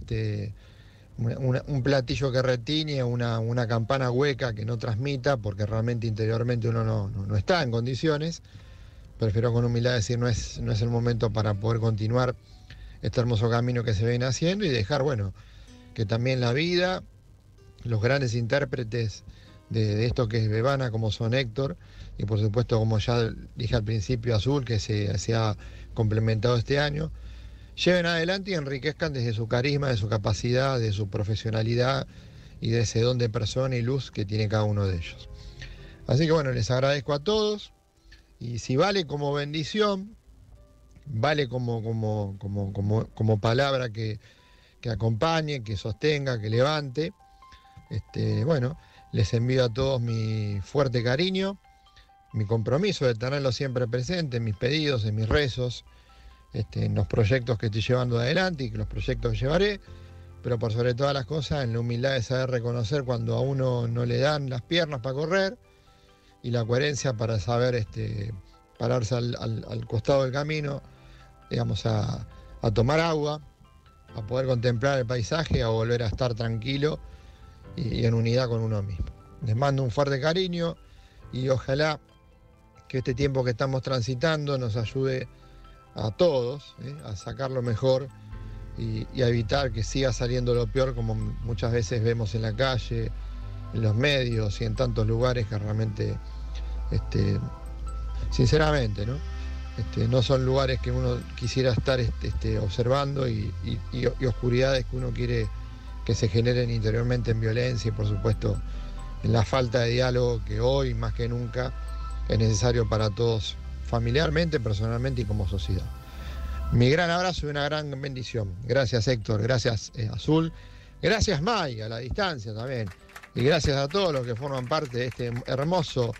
un platillo que retiñe, una campana hueca que no transmita, porque realmente interiormente uno no está en condiciones, prefiero con humildad decir no es el momento para poder continuar este hermoso camino que se viene haciendo y dejar, bueno, que también la vida, los grandes intérpretes de esto que es Bebana, como son Héctor, y por supuesto, como ya dije al principio, Azul, que se ha complementado este año, lleven adelante y enriquezcan desde su carisma, de su capacidad, de su profesionalidad y de ese don de persona y luz que tiene cada uno de ellos. Así que bueno, les agradezco a todos, y si vale como bendición, vale como palabra que acompañe, que sostenga, que levante, bueno, les envío a todos mi fuerte cariño, mi compromiso de tenerlo siempre presente en mis pedidos, en mis rezos, en los proyectos que estoy llevando adelante y que los proyectos que llevaré, pero por sobre todas las cosas en la humildad de saber reconocer cuando a uno no le dan las piernas para correr y la coherencia para saber pararse al costado del camino, digamos, a tomar agua, a poder contemplar el paisaje, a volver a estar tranquilo y en unidad con uno mismo. Les mando un fuerte cariño y ojalá que este tiempo que estamos transitando nos ayude a todos a sacar lo mejor y a evitar que siga saliendo lo peor, como muchas veces vemos en la calle, en los medios y en tantos lugares que realmente, sinceramente, no son lugares que uno quisiera estar observando y oscuridades que uno quiere que se generen interiormente en violencia y por supuesto en la falta de diálogo que hoy más que nunca es necesario para todos, familiarmente, personalmente y como sociedad. Mi gran abrazo y una gran bendición. Gracias Héctor, gracias Azul, gracias May a la distancia también, y gracias a todos los que forman parte de este hermoso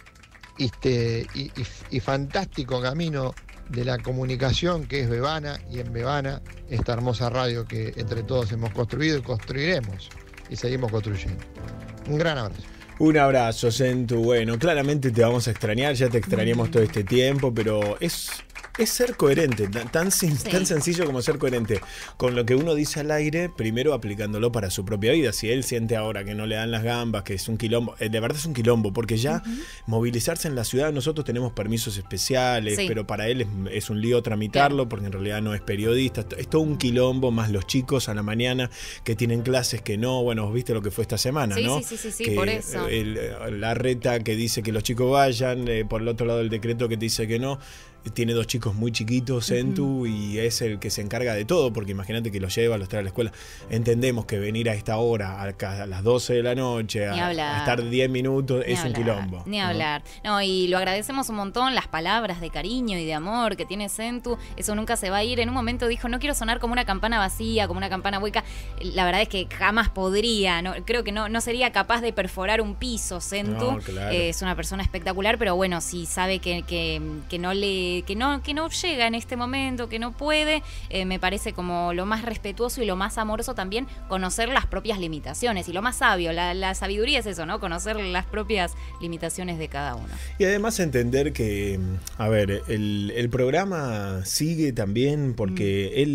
y fantástico camino de la comunicación que es Bebana, y en Bebana esta hermosa radio que entre todos hemos construido y construiremos y seguimos construyendo. Un gran abrazo. Un abrazo, Sentu. Bueno, claramente te vamos a extrañar, ya te extrañamos todo este tiempo, pero es ser coherente, tan sencillo como ser coherente con lo que uno dice al aire, primero aplicándolo para su propia vida. Si él siente ahora que no le dan las gambas, que es un quilombo, de verdad es un quilombo, porque ya movilizarse en la ciudad, nosotros tenemos permisos especiales, pero para él es un lío tramitarlo, porque en realidad no es periodista, es todo un quilombo, más los chicos a la mañana que tienen clases que no, bueno, vos viste lo que fue esta semana, ¿no? Sí, que por eso. La reta que dice que los chicos vayan, por el otro lado el decreto que te dice que no. Tiene dos chicos muy chiquitos, Sentu, y es el que se encarga de todo, porque imagínate que los lleva, los trae a la escuela. Entendemos que venir a esta hora, a las 12 de la noche, a estar 10 minutos, es un quilombo. Ni hablar. No, y lo agradecemos un montón, las palabras de cariño y de amor que tiene Sentu, eso nunca se va a ir. En un momento dijo, no quiero sonar como una campana vacía, como una campana hueca. La verdad es que jamás podría, creo que no sería capaz de perforar un piso, Sentu. No, claro. Es una persona espectacular, pero bueno, si sabe que no llega en este momento, que no puede, me parece como lo más respetuoso y lo más amoroso también conocer las propias limitaciones, y lo más sabio, la sabiduría es eso, ¿no? Conocer las propias limitaciones de cada uno. Y además entender que, a ver, el programa sigue también porque él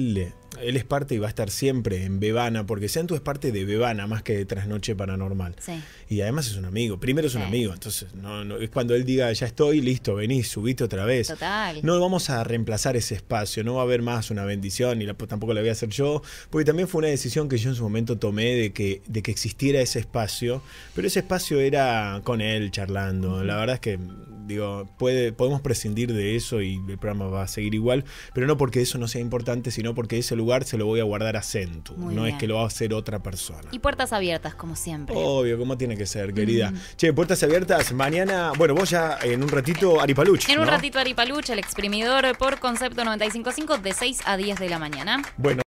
él es parte y va a estar siempre en Bebana, porque Sentu es parte de Bebana más que de Trasnoche Paranormal. Sí. Y además es un amigo. Primero es un amigo, entonces no es cuando él diga, ya estoy, listo, venís, subite otra vez. Total. No vamos a reemplazar ese espacio, no va a haber más una bendición, y tampoco la voy a hacer yo, porque también fue una decisión que yo en su momento tomé de que existiera ese espacio, pero ese espacio era con él charlando. La verdad es que, digo, podemos prescindir de eso y el programa va a seguir igual, pero no porque eso no sea importante, sino porque ese lugar se lo voy a guardar a Sentu. Muy no bien. Es que lo va a hacer otra persona. Y puertas abiertas, como siempre. Obvio, como tiene que ser, querida. Che, puertas abiertas. Mañana, bueno, vos ya en un ratito Aripaluch, En un ¿no? ratito Aripaluch, el exprimidor por Concepto 95.5 de 6 a 10 de la mañana. Bueno.